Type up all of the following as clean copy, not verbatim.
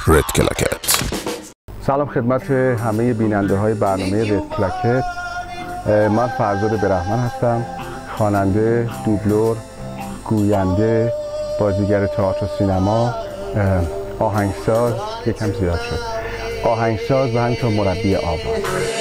رد کلاکت. سلام خدمت همه بیننده های برنامه رد کلاکت. من فرزاد برهمن هستم، خواننده، دوبلور، گوینده، بازیگر تئاتر و سینما، آهنگساز، یکم زیاد شد، آهنگساز و همینطور مربی آواز.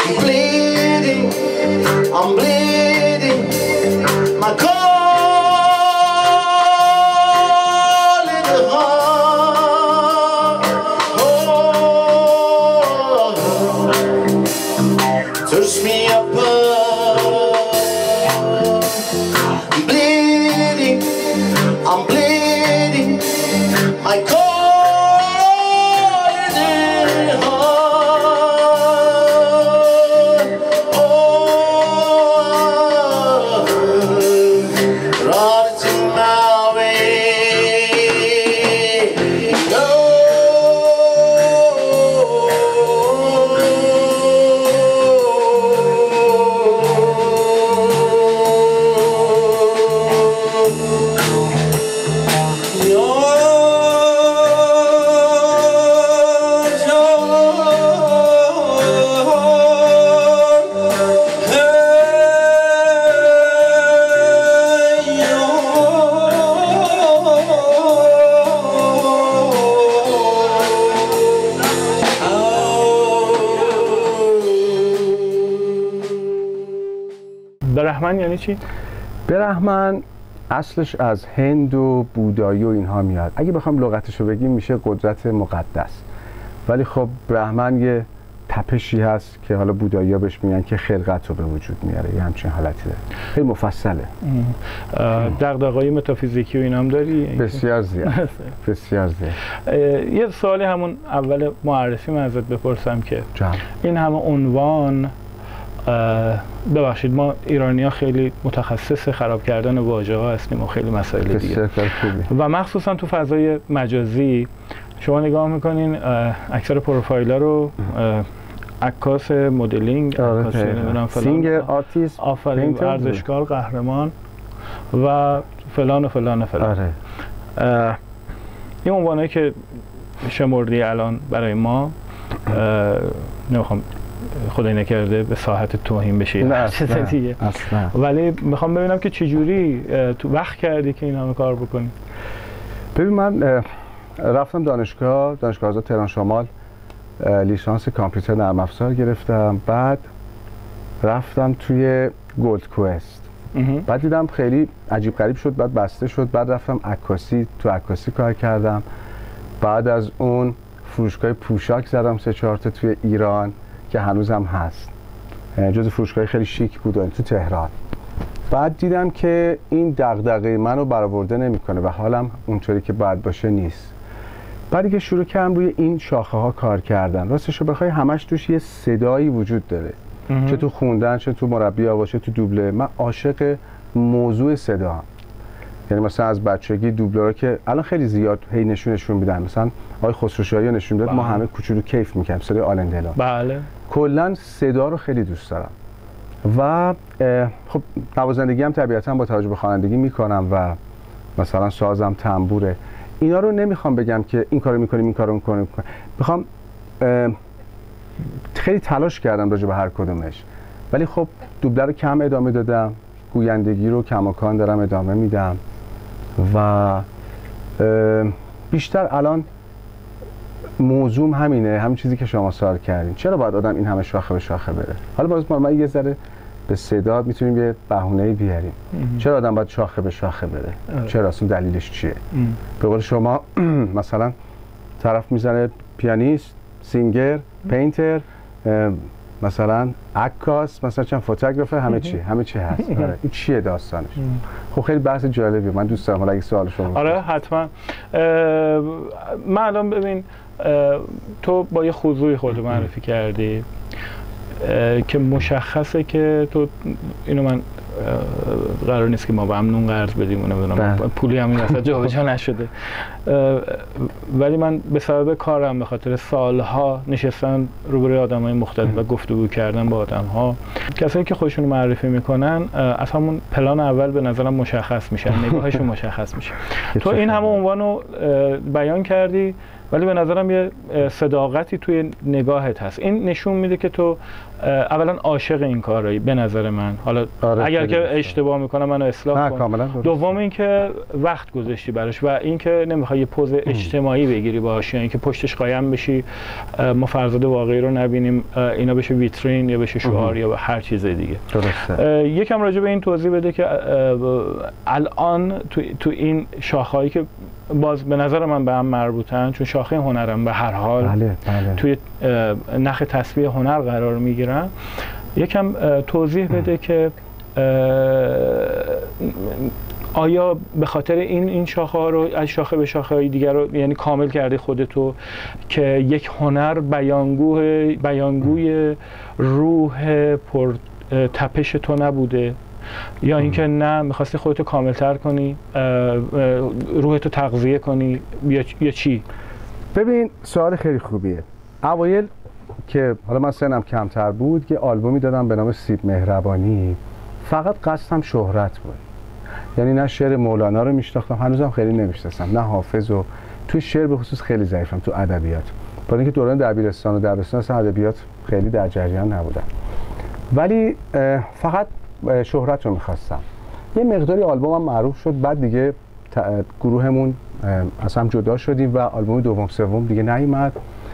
برهمن یعنی چی؟ برهمن اصلش از هند و بودایی و اینها میاد. اگه بخوام لغتش رو بگیم میشه قدرت مقدس. ولی خب برهمن یه تپشی هست که حالا بودایی‌ها بهش میگن که خلقت رو به وجود میاره. یه همچین حالتی داره. خیلی مفصله. دغدغه‌های متافیزیکی و اینا هم داری؟ بسیار زیاد. بسیار زیاد. یه سوالی همون اول معرفی من ازت بپرسم که این همه عنوان، ببخشید ما ایرانی‌ها خیلی متخصص خراب کردن واژه‌ها هستیم و خیلی مسائل دیگه و مخصوصا تو فضای مجازی شما نگاه میکنین اکثر پروفایل‌ها رو عکاس، مدلینگ، سینگر، آرتیست، آفرین، ورزشکار، قهرمان و فلان و فلان و فلان. این عنوانایی که شمردی الان برای ما، نمیخوام خدای نکرده به ساحت توهین بشه اصلا. ولی میخوام ببینم که چجوری تو وقت کردی که این همه کار بکنی. ببین من رفتم دانشگاه آزاد تهران شمال، لیسانس کامپیوتر نرم افزار گرفتم. بعد رفتم توی گولد کوست. بعد دیدم خیلی عجیب غریب شد، بعد بسته شد. بعد رفتم عکاسی، تو عکاسی کار کردم. بعد از اون فروشگاه پوشاک زدم 3-4 تا توی ایران که هنوزم هست، جز فروشگاه خیلی شیک بود تو تهران. بعد دیدم که این دغدغه منو برآورده نمیکنه و حالم اونطوری که باید باشه نیست. بعدی که شروع کردم روی این شاخه ها کار کردن، راستش رو بخوای همش توش یه صدایی وجود داره، چه تو خوندن، چه تو مربی آواز، چه تو دوبله. من عاشق موضوع صدا هم. یعنی مثلا از بچگی دوبلورها که الان خیلی زیاد هی نشون میدن، مثلا آقای خسروشاهی نشون میداد، ما همه کوچولو کیف میکنیم صدای آلن دلون. بله. کلا صدا رو خیلی دوست دارم و خب نوازندگی هم طبیعتا با توجه به خوانندگی میکنم و مثلا سازم تنبوره. اینا رو نمیخوام بگم که این کارو میکنیم این کارو میکنیم، میخوام خیلی تلاش کردم راجع به هر کدومش. ولی خب دوبله رو کم ادامه دادم، گویندگی رو کماکان دارم ادامه میدم و بیشتر الان موضوعم همینه، همین چیزی که شما سوال کردین، چرا باید آدم این همه شاخه به شاخه بره؟ حالا باز ما یه ذره به صدا میتونیم یه بهونه‌ای بیاریم. چرا آدم باید شاخه به شاخه بره؟ چرا؟ اصلا دلیلش چیه؟ به قول شما مثلا طرف میزنه پیانیست، سینگر، پینتر، مثلا عکاس، مثلا چند فوتوگرافر، همه چی هست. آره این چیه داستانش؟ خب خیلی بحث جالبیه، من دوست دارم. حالا اگه سوال شما آره حتما. من الان ببین تو با یه خضوعی خودت معرفی کردی که مشخصه که تو اینو من قرار نیست که ما به هم نون قرض بدیم، نمیدونم پولی هم این وسط جابجا نشده، ولی من به سبب کارم به خاطر سالها نشستن روبروی آدمای مختلف و گفتگو کردن با آدم‌ها، کسایی که خودشون معرفی میکنن از همون پلان اول به نظرم مشخص میشن، نگاهشون مشخص میشه. تو این همه عنوانو بیان کردی ولی به نظرم یه صداقتی توی نگاهت هست. این نشون میده که تو اولا عاشق این کارایی به نظر من. حالا اگر که اشتباه میکنم منو اصلاح کن. دوم اینکه وقت گذاشتی براش و اینکه نمیخوای یه پوز اجتماعی بگیری باهاش، یعنی که پشتش قایم بشی ما فرزاد واقعی رو نبینیم، اینا بشه ویترین یا بشه شعار یا هر چیز دیگه. درسته. یکم راجع به این توضیح بده که الان تو این شاخه‌ای که باز به نظر من به هم مربوطن، چون شاخه هنرم به هر حال بله. توی نخ تسبیح هنر قرار میگیرن، یکم توضیح بده که آیا به خاطر این شاخه ها رو از شاخه به شاخه های دیگر رو یعنی کامل کردی خودتو که یک هنر بیانگوی روح پر تپش تو نبوده، یا اینکه نه میخواستی خودتو کاملتر کنی، روحتو تغذیه کنی، یا چی؟ ببین سوال خیلی خوبیه. اوایل که حالا من سنم کمتر بود که آلبومی دادم به نام سیب مهربانی، فقط قصدم شهرت بود. یعنی نه شعر مولانا رو میشناختم، هنوزم خیلی نمیشناسم، نه حافظ، و توی شعر به خصوص خیلی ضعیفم، تو ادبیات. با اینکه دوران دبیرستان و دبستان اصلا ادبیات خیلی در جریان نبودم، ولی فقط شهرت رو میخواستم. یه مقداری آلبومم معروف شد، بعد دیگه گروهمون اصلا جدا شدیم و آلبوم دوم سوم دیگه نیومد.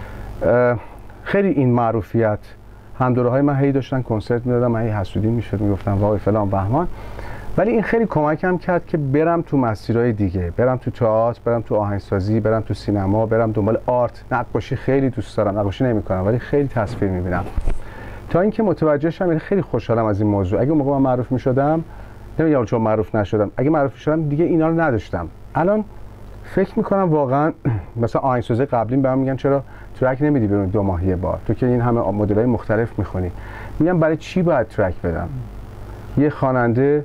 خیلی این معروفیت همدورهای من هی داشتن کنسرت میدادن، من هی حسودی میشد، میگفتم وای فلان بهمان، ولی این خیلی کمکم کرد که برم تو مسیرهای دیگه، برم تو تئاتر، برم تو آهنگسازی، برم تو سینما، برم دنبال آرت. نقاشی خیلی دوست دارم، نقاشی نمیکنم ولی خیلی تصویر میبینم. تا اینکه متوجه شدم، خیلی خوشحالم از این موضوع. اگه اون موقع من معروف میشدم، نمیگم چون معروف نشدم، اگه معروف شدم دیگه اینا رو نداشتم. الان فکر میکنم واقعا مثلا آهنگسازی قبلیم بهم میگن چرا ترک نمیدی بیرون 2 ماه یه بار، تو که این همه مدل‌های مختلف میخونی. میگم برای چی باید ترک بدم؟ یه خواننده،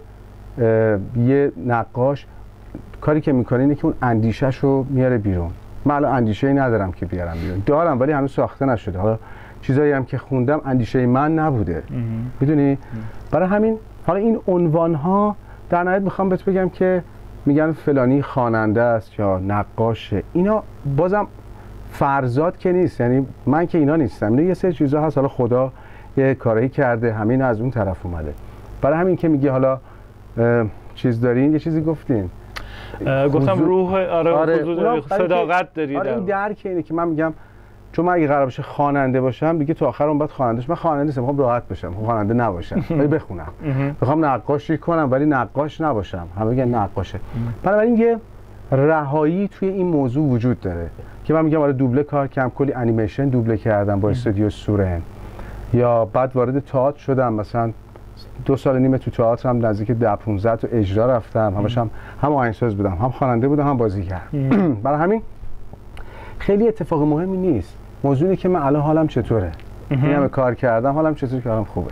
یه نقاش کاری که میکنه اینه که اون اندیشه‌ش رو میاره بیرون. من الان اندیشه‌ای ندارم که بیارم بیرون، دارم ولی هنوز ساخته نشده. حالا چیزایی هم که خوندم اندیشه من نبوده، میدونی؟ برای همین حالا این عنوان‌ها در نهایت میخوام بهت بگم که میگن فلانی خواننده است یا نقاشه، اینا بازم فرضات که نیست، یعنی من که اینا نیستم، اینا یه سری چیزا هست، حالا خدا یه کاری کرده همین از اون طرف اومده. برای همین که میگه حالا چیز دارین، یه چیزی گفتین، گفتم روح، آره صداقت داری. آره این درک اینه که من میگم چون من اگه قرار باشه خواننده باشم دیگه تو آخر اون بعد خواننده شم. من خواننده نیستم، میخوام راحت باشم، خواننده نباشم ولی بخونم. میخوام نقاشی کنم ولی نقاش نباشم، همه میگن نقاشه. بنابراین یه رهایی توی این موضوع وجود داره که من میگم آره دوبله کار کردم، کلی انیمیشن دوبله کردم با استودیو سورن، یا بعد وارد تئاتر شدم، مثلا 2 سال و نیم تو تئاتر هم نزدیک 10-15 تا اجرا رفتم، همش هم آهنگساز بودم، هم خواننده بودم، هم بازیگر. برای همین خیلی اتفاق مهمی نیست. موضوع اینه که من الان حالم چطوره، این همه کار کردم حالم چطوره، که حالم خوبه.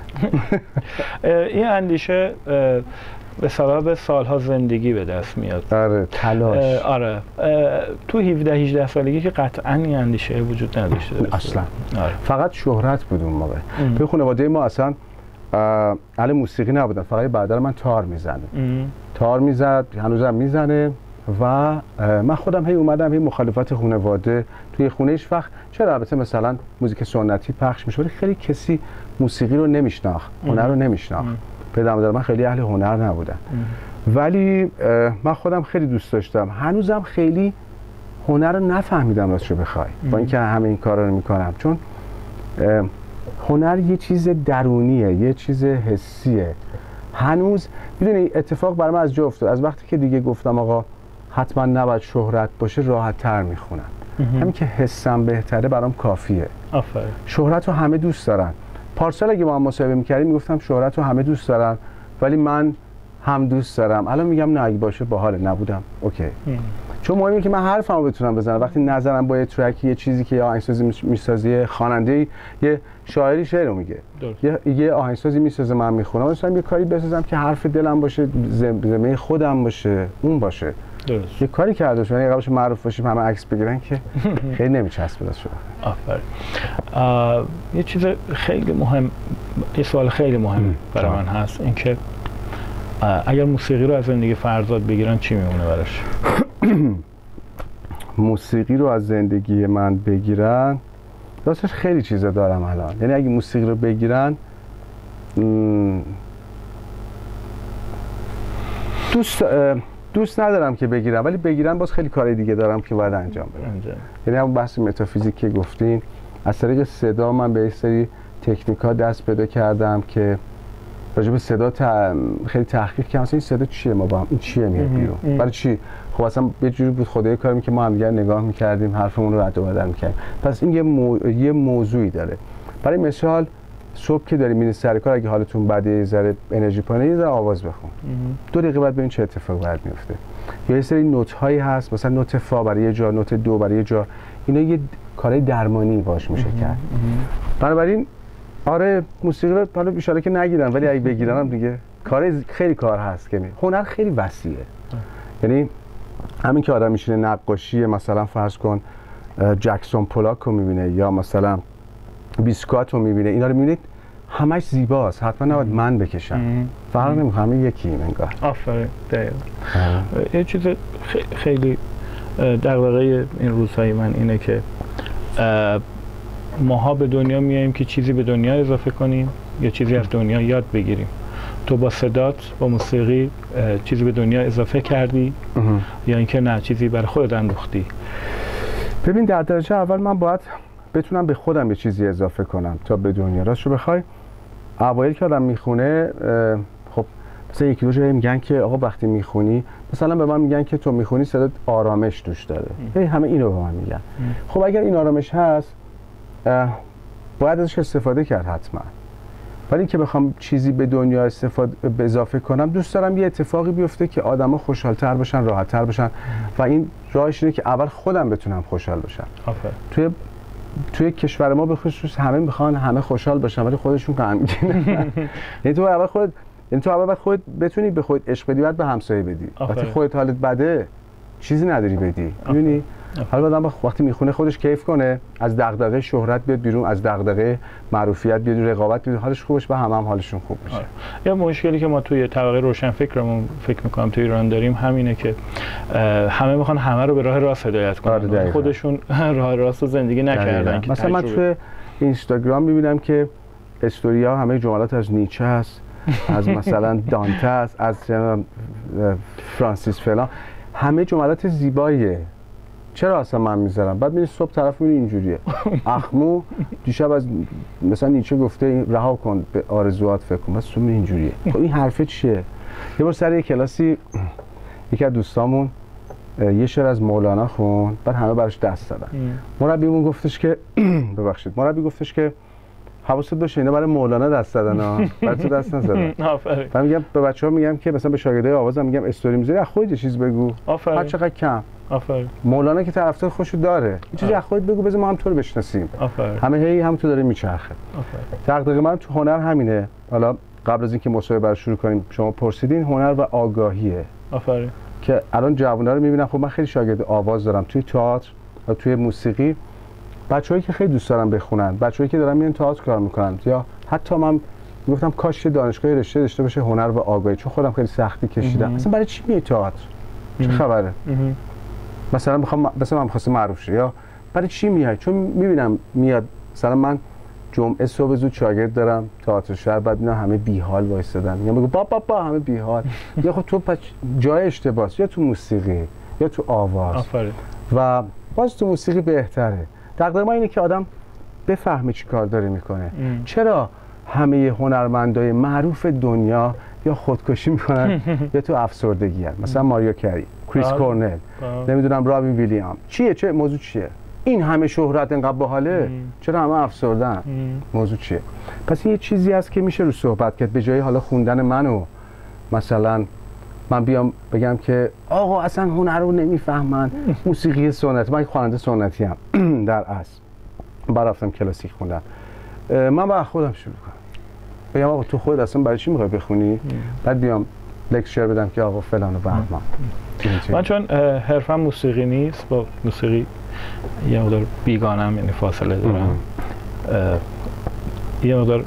این اندیشه به سبب سالها زندگی به دست میاد. آره تلاش. آره تو 17-18 سالگی که قطعا این اندیشه وجود نداشته اصلا. آره. فقط شهرت بود اون موقع. تو خانواده ما اصلا اهل موسیقی نبودن، فقط برادر من تار میزنه، تار میزد، هنوزم میزنه و من خودم هی اومدم هی مخالفت خانواده توی خونه هیچ وقت، چرا البته مثلا موزیک سنتی پخش میشه ولی خیلی کسی موسیقی رو نمیشناخت، هنر رو نمیشناخت. پدر مادر من خیلی اهل هنر نبودن، ولی من خودم خیلی دوست داشتم. هنوزم خیلی هنر رو نفهمیدم راستش بخوای، با اینکه همه این کارا رو میکنم، چون هنر یه چیز درونیه، یه چیز حسیه. هنوز میدونی اتفاق برای من از جا افتاد، از وقتی که دیگه گفتم آقا حتما نباید شهرت باشه، راحت تر میخونم. همین که حسم بهتره برام کافیه. آفرین. شهرت رو همه دوست دارن. پارسال اگه ما هم مصاحبه میکردیم میگفتم شهرت رو همه دوست دارن ولی من هم دوست دارم. الان میگم نه اگه باشه باحال، نبودم اوکی. چون مهمه که من حرفمو بتونم بزنم. وقتی نظرم با یه ترک، یه چیزی که یا آهنگسازی میسازه، خواننده، یه شاعری شعر رو میگه، یه آهنگسازی میسازه، من میخونم، مثلا یه کاری بسازم که حرف دلم باشه، زمینه خودم باشه، اون باشه. درست. یه کاری کرده باشه، یعنی قبلش معروف باشیم همه عکس بگیرن که خیلی نمیچسبه دست شده. آفرین. یه چیز خیلی مهم، یه سوال خیلی مهم برای من هست، اینکه اگر موسیقی رو از زندگی فرزاد بگیرن چی میمونه براش؟ موسیقی رو از زندگی من بگیرن، راستش خیلی چیزا دارم الان. یعنی اگه موسیقی رو بگیرن، دوست ندارم که بگیرم، ولی بگیرن باز خیلی کار دیگه دارم که باید انجام بدم. یعنی همون بحث متافیزیک که گفتین، از طریق صدا من به یه سری تکنیک‌ها دست پیدا کردم که راجع به صدا خیلی تحقیق کردم. این صدا چیه؟ ما با هم این چیه میاد بیرون؟ برای چی؟ خب اصلا یه جوری بود خدای کاری که ما هم دیگه نگاه می‌کردیم، حرفمون رو رد و بدل می‌کردیم. پس این یه موضوعی داره. برای مثال صبح که داری میری سر کار، اگه حالتون بده، یه ذره انرژی پایینه، یه ذره آواز بخون. 2 دقیقه بعد ببین چه اتفاقی برات میفته. یا یه سری نوت‌هایی هست، مثلا نوت فا برای یه جا، نوت دو برای یه جا، اینا یه کارهای درمانی باش میشه کرد. بنابراین آره موسیقی رو حالا ان شاءالله که نگیرن، ولی اگه بگیرنم دیگه خیلی کار هست که هنر خیلی وسیعه. یعنی همین که آدم میشینه نقاشی مثلا فرض کن جکسون پولاک رو میبینه یا مثلا بیسکات رو میبینه، اینا رو میبینید همش زیباست، حتما نباید من بکشم، فرق نمیکنه، همه یکییم انگار. آفرین. یه چیز خیلی دغدغه این روزهای من اینه که ماها به دنیا میاییم که چیزی به دنیا اضافه کنیم یا چیزی از دنیا یاد بگیریم. تو با صدات، با موسیقی چیزی به دنیا اضافه کردی یا اینکه نه چیزی برای خودت اندوختی؟ ببین در درجه اول من باید بتونم به خودم یه چیزی اضافه کنم تا به دنیا. راستشو بخوای اوایل که آدم میخونه، خب مثلا یکی دو جایی میگن که آقا وقتی میخونی، مثلا به من میگن که تو میخونی صدات آرامش توش داره، همه اینو به من میگن. خب اگر این آرامش هست باید ازش استفاده کرد حتما، ولی که بخوام چیزی به دنیا به اضافه کنم، دوست دارم یه اتفاقی بیفته که آدما خوشحال‌تر باشن، راحت‌تر باشن، و این راهش اینه که اول خودم بتونم خوشحال باشم. توی کشور ما به خصوص همه میخوان همه خوشحال باشن ولی خودشون غمگینن. یعنی تو اول خودت بتونی به خودت عشق بدی، بعد به همسایه بدی. وقتی خودت حالت بده چیزی نداری بدی، می‌بینی؟ حالا آدم وقتی میخونه خودش کیف کنه، از دغدغه شهرت بیاد بیرون، از دغدغه معروفیت بیاد، رقابت بیاد، حالش خوبش به هم حالشون خوب میشه. یا مشکلی که ما توی طبقه روشنفکرمون فکر می‌کنم توی ایران داریم همینه که همه میخوان همه رو به راه راست هدایت کنن، خودشون راه راست رو زندگی نکردن. مثلا من توی اینستاگرام می‌بینم که استوری‌ها همه جملات از نیچه است، از مثلا دانته است، از فرانسیس فلان، همه جملات زیباییه. چرا اصلا من میذارم؟ بعد میری صبح طرف میری اینجوریه. اخمو دیشب از مثلا نیچه گفته رها کن به آرزوات فکر کن، بس تو میری اینجوریه. خب این حرفه چیه؟ یه بار سر کلاسی یکی از دوستامون یه شعر از مولانا خوند، بعد همه براش دست زدن. مربیمون گفتش که ببخشید، مربی گفتش که حواست باشه اینا برای مولانا دست زدن ها، برای تو دست نزدن. آفرین. من میگم به بچه‌ها میگم که مثلا به شاگردای آوازم میگم استوری میذاری از خودت چیز بگو. هر چقدر کم. آفرین. مولانا که طرفدار خوشو داره، یه چیزی از خودت بگو، بذار ما هم تو رو بشناسیم. آفرین. همه هم تو داره میچرخه. آفرین. دغدغه من تو هنر همینه. حالا قبل از اینکه مصاحبه رو شروع کنیم شما پرسیدین هنر و آگاهیه. آفرین. که الان جوونا رو میبینم، خب من خیلی شاگرد آواز دارم توی تئاتر و توی موسیقی، بچه‌هایی که خیلی دوست دارن بخونن، بچه‌هایی که دارن میان تئاتر کار میکنن، یا حتی من گفتم کاش دانشگاه رشته داشته باشه هنر و آگاهی، چون خودم خیلی سختی کشیدم. اصلا برای چی میای تئاتر؟ چه خبره؟ مثلا من می‌خواستم معروف شه، یا برای چی میای؟ چون میبینم میاد، مثلا من جمعه صبح زود شاگرد دارم تئاتر شهر، بعد اینا همه بیحال وایسادن، میگم بگو با همه بیحال. یا خب تو جای اشتباهه، یا تو موسیقی یا تو آواز. آفرین. و باز تو موسیقی بهتره. دغدغه ما اینه که آدم بفهمه چی کار داره میکنه. چرا همه هنرمندای معروف دنیا یا خودکشی میکنن یا تو افسردگی هستن؟ مثلا ماریو کری، کریس کورنل، نمیدونم رابین ویلیام. چه موضوع چیه؟ این همه شهرت انقدر باحاله، چرا همه افسردن؟ موضوع چیه؟ پس یه چیزی هست که میشه رو صحبت کرد، به جای حالا خوندن منو مثلا من بیام بگم که آقا اصلا هنر رو نمیفهمن، موسیقی سنتی. من خواننده سنتی ام در اصل، بعد رفتم کلاسیک خوندم. من با خودم شروع کنم بگم آقا تو خودت اصلا برای چی میخوای بخونی، بعد بیام لکچر بدم که آقا فلان و بهمان. من چون حرفم موسیقی نیست، با موسیقی یه مقدار بیگانم، یعنی فاصله دارم، یه مقدار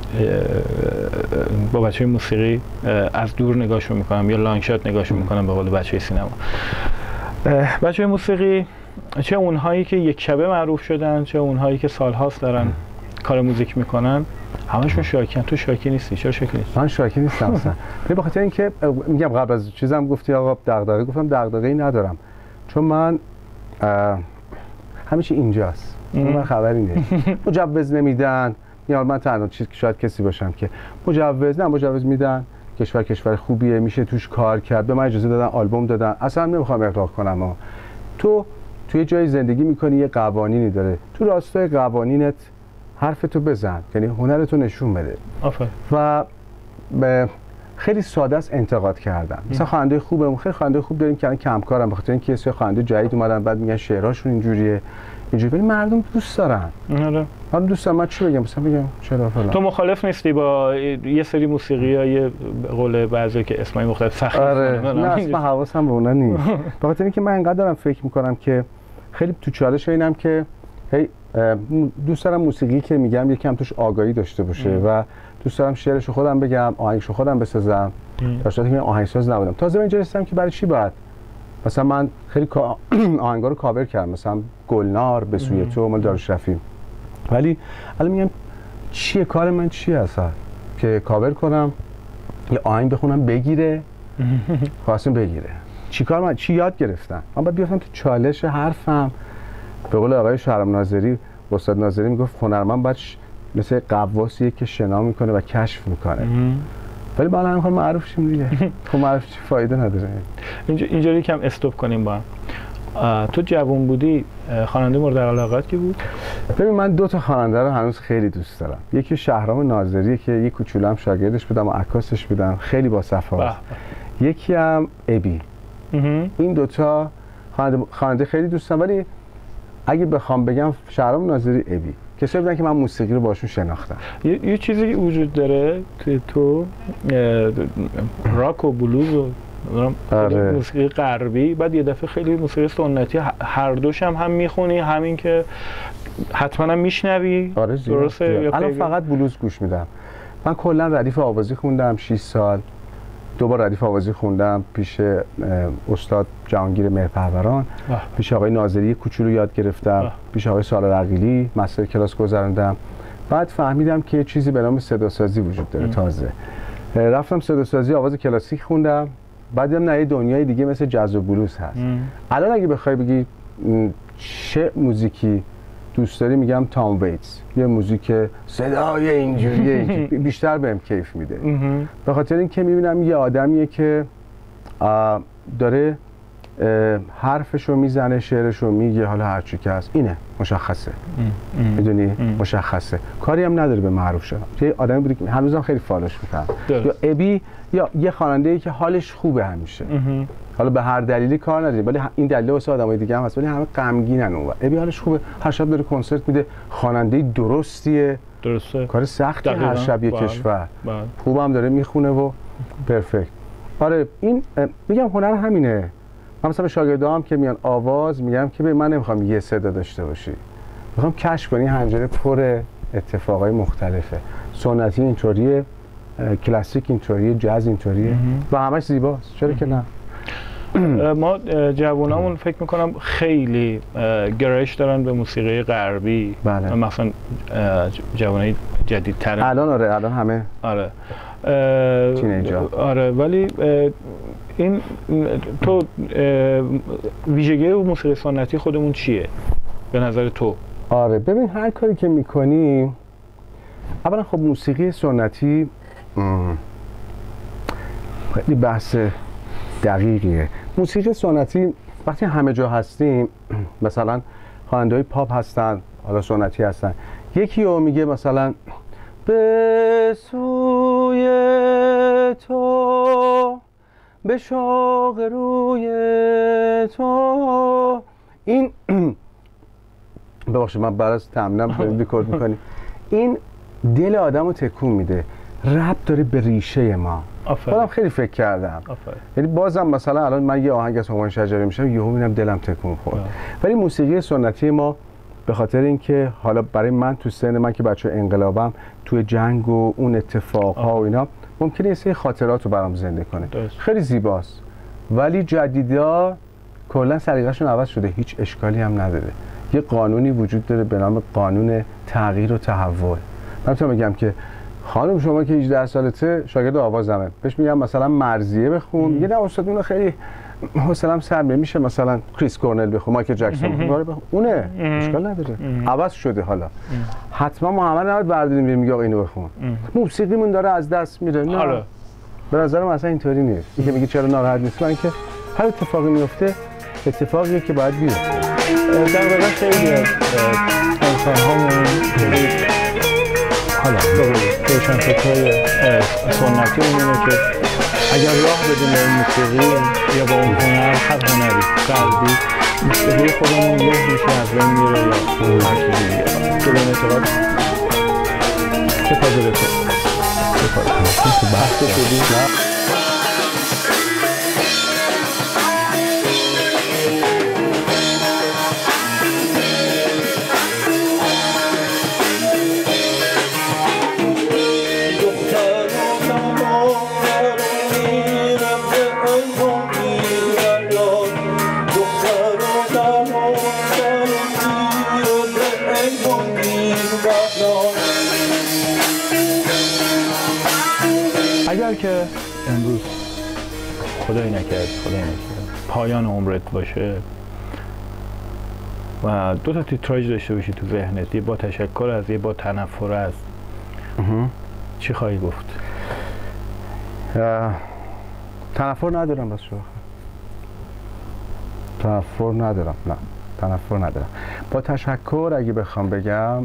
با بچه موسیقی از دور نگاهشون میکنم یا لانگ شات نگاهشون میکنم به قول بچه سینما. بچه موسیقی چه اونهایی که یک شبه معروف شدن، چه اونهایی که سالهاست دارن کار موزیک میکنن، همشون شاکیان. تو شاکی نیستی؟ چرا شاکی نیستی؟ من شاکی نیستم اصلا. به خاطر اینکه میگم قبل از چیزم گفتی آقا دغدغه، گفتم دغدغه‌ای ندارم، چون من همیشه اینجاست. من خبری نیست. مجوز نمیدن، یا من تنها چیز شاید کسی باشم که مجوز میدن، کشور خوبیه، میشه توش کار کرد، به من اجازه دادن، آلبوم دادن، اصلا نمیخوام اغراق کنم. توی جای زندگی میکنی، یه قوانینی داره، تو راستای قوانینت حرفتو بزن، یعنی هنرتو نشون بده. و خیلی ساده است انتقاد کردن. مثلا خواننده خوبمون، خیلی خواننده خوب داریم که کم کارن، بخاطر اینکه یه خواننده جدید اومدن بعد میگن شعرهاشون اینجوریه، ولی مردم دوست دارن. من دوست دارم، من چی بگم؟ مثلا بگم چرا فلان. تو مخالف نیستی با یه سری موسیقیای به قول بعضی که اسمای مختلف سخت؟ آره، نه اصلا حواسم به اونا نیست. بخاطر اینکه من انقدر دارم فکر میکنم که خیلی تو چالش اینم که هی دوست دارم موسیقی که میگم یکم توش آگاهی داشته باشه و دوست دارم شعرشو خودم بگم، آهنگشو خودم بسازم. در صورتی که آهنگساز نبودم. تازه اینجا رسیدم که برای چی باید مثلا من خیلی آهنگا رو کاور کردم، مثلا گلنار، به سوی تو، مال داروشرفی، ولی الان میگم چیه کار من، چیه اصلا که کاور کنم یه آهنگ بخونم بگیره، خواستم بگیره، چی کار من، چی یاد گرفتم؟ من باید بیافتم تو چالش حرفم. به قول آقای شهرام ناظری، استاد ناظری میگفت هنرمند باید مثل قواسیه که شنا میکنه و کشف میکنه. ولی بالا نمیخوام معروف شیم دیگه. خب معروف چی فایده نداره. اینجوری کم استوب کنیم با هم. تو جوان بودی خواننده مورد علاقت کی بود؟ ببین من 2 تا خواننده رو هنوز خیلی دوست دارم. یکی شهرام ناظریه که یک کوچولو هم شاگردش بودم و عکاسش بودم، خیلی با صفاست. یکی هم ابی. این 2 تا خواننده خیلی دوست دارم، ولی اگه بخوام بگم شهرام ناظری، ابی، کسایی بودن که من موسیقی رو باشون شناختم. یه چیزی وجود داره که تو راک و بلوز و موسیقی غربی، بعد یه دفعه خیلی موسیقی سنتی، هر دوش هم میخونی، همین که حتما هم میشنوی. درسته؟ الان فقط بلوز گوش میدم. من کلا ردیف آوازی خوندم 6 سال، 2 بار ردیف آوازی خوندم پیش استاد جهانگیر مهرپروران، پیش آقای ناظری کوچولو یاد گرفتم، پیش آقای سالار عقیلی مستر کلاس گذروندم. بعد فهمیدم که چیزی به نام صداسازی وجود داره. تازه رفتم صداسازی آواز کلاسیک خوندم، بعد دیدم نه، یه دنیای دیگه مثل جاز و بلوز هست. الان اگه بخوای بگی چه موزیکی دوست داری، میگم تام ویتس، یه موزیک صدای اینجوریه بیشتر بهم کیف میده. به خاطر اینکه میبینم یه آدمیه که داره حرفشو میزنه، شعرشو میگه، حالا هر چی که هست اینه مشخصه. میدونی مشخصه، کاری هم نداره به معروف شدن. یه آدمی بودی که هنوزم خیلی فالوش میکنم. یا ابی، یا یه خواننده‌ای که حالش خوبه همیشه. حالا به هر دلیلی کار نداریم، ولی این دلیل واسه آدمای دیگه هم هست، ولی همه غمگینن. اون ابی حالش خوبه، هر شب داره کنسرت میده، خواننده درستیه. درسته. کار سختی هر شب یه کشور. خوبم داره میخونه و پرفکت. آره این میگم هنر همینه. من مثلا به شاگردام که میان آواز میگم که من نمیخوام یه صدا داشته باشی، میخوام کشف کنی حنجره پر اتفاقای مختلفه. سنتی اینطوریه، کلاسیک اینطوریه، جاز اینطوریه و همش زیباست. چرا که نه؟ ما جوانامون فکر میکنم خیلی گرایش دارن به موسیقی غربی. بله. مثلا جوانای جدیدتر الان آره، الان همه آره تینیجا. آره، ولی این تو ویژگی موسیقی سنتی خودمون چیه به نظر تو؟ آره ببین هر کاری که میکنی، اولا خب موسیقی سنتی خیلی بحث دقیقیه. موسیقی سنتی وقتی همه جا هستیم، مثلا خواننده‌های پاپ هستن، حالا سنتی هستن، یکی رو میگه مثلا به سوی تو، به شوق روی تو، این ببخشید من بعد از تمرینم ریکورد میکنی، این دل آدم رو تکون میده، ربط داره به ریشه ما. خودم خیلی فکر کردم، یعنی بازم مثلا الان من یه آهنگ از هومان شجریان میشم، یهو میبینم دلم تکون خورد. ولی موسیقی سنتی ما به خاطر اینکه حالا برای من تو سن من که بچه انقلابم، توی جنگ و اون اتفاقها و اینا، ممکنه یه سری خاطرات رو برام زنده کنه. خیلی زیباست. ولی جدیدا کلا سلیقه‌شون عوض شده، هیچ اشکالی هم نداره. یه قانونی وجود داره به نام قانون تغییر و تحول. من تو میگم که خانم شما که 18 سالته شاگرد آوازمه، بهش میگم مثلا مرضیه بخون، میگه نه استاد اون خیلی حوصله‌ام سر نمیشه، مثلا کریس کورنل بخون، مایکل جکسون بخون، اونه اشکال نداره، عوض شده. حالا حتما ما همه نباید برداریم میگه آقا اینو بخون، موسیقیمون داره از دست میره. نه به نظر من اصلا اینطوری نیست. دیگه میگه چرا ناراحت نیست؟ من که هر اتفاقی میفته اتفاقیه که باید بیفته. در واقع خیلی از انسان‌هامون حالا روشنفکرای سنتی اینه که اگر راه بدیم به این موسیقی یا با اون هنر، هر هنری غربی، موسیقی خودمون له میشه، از بین میره یا هر چیزی دیگه. که به این اعتقاد چه تازه تو بحث شدی؟ اگر که امروز خدای نکرد پایان عمرت باشه و دو تا تیتراژ داشته باشی تو ذهنت، یه با تشکر از، یه با تنفر از، چی خواهی گفت؟ تنفر ندارم بس شما. تنفر ندارم، نه تنفر ندارم. با تشکر اگه بخوام بگم،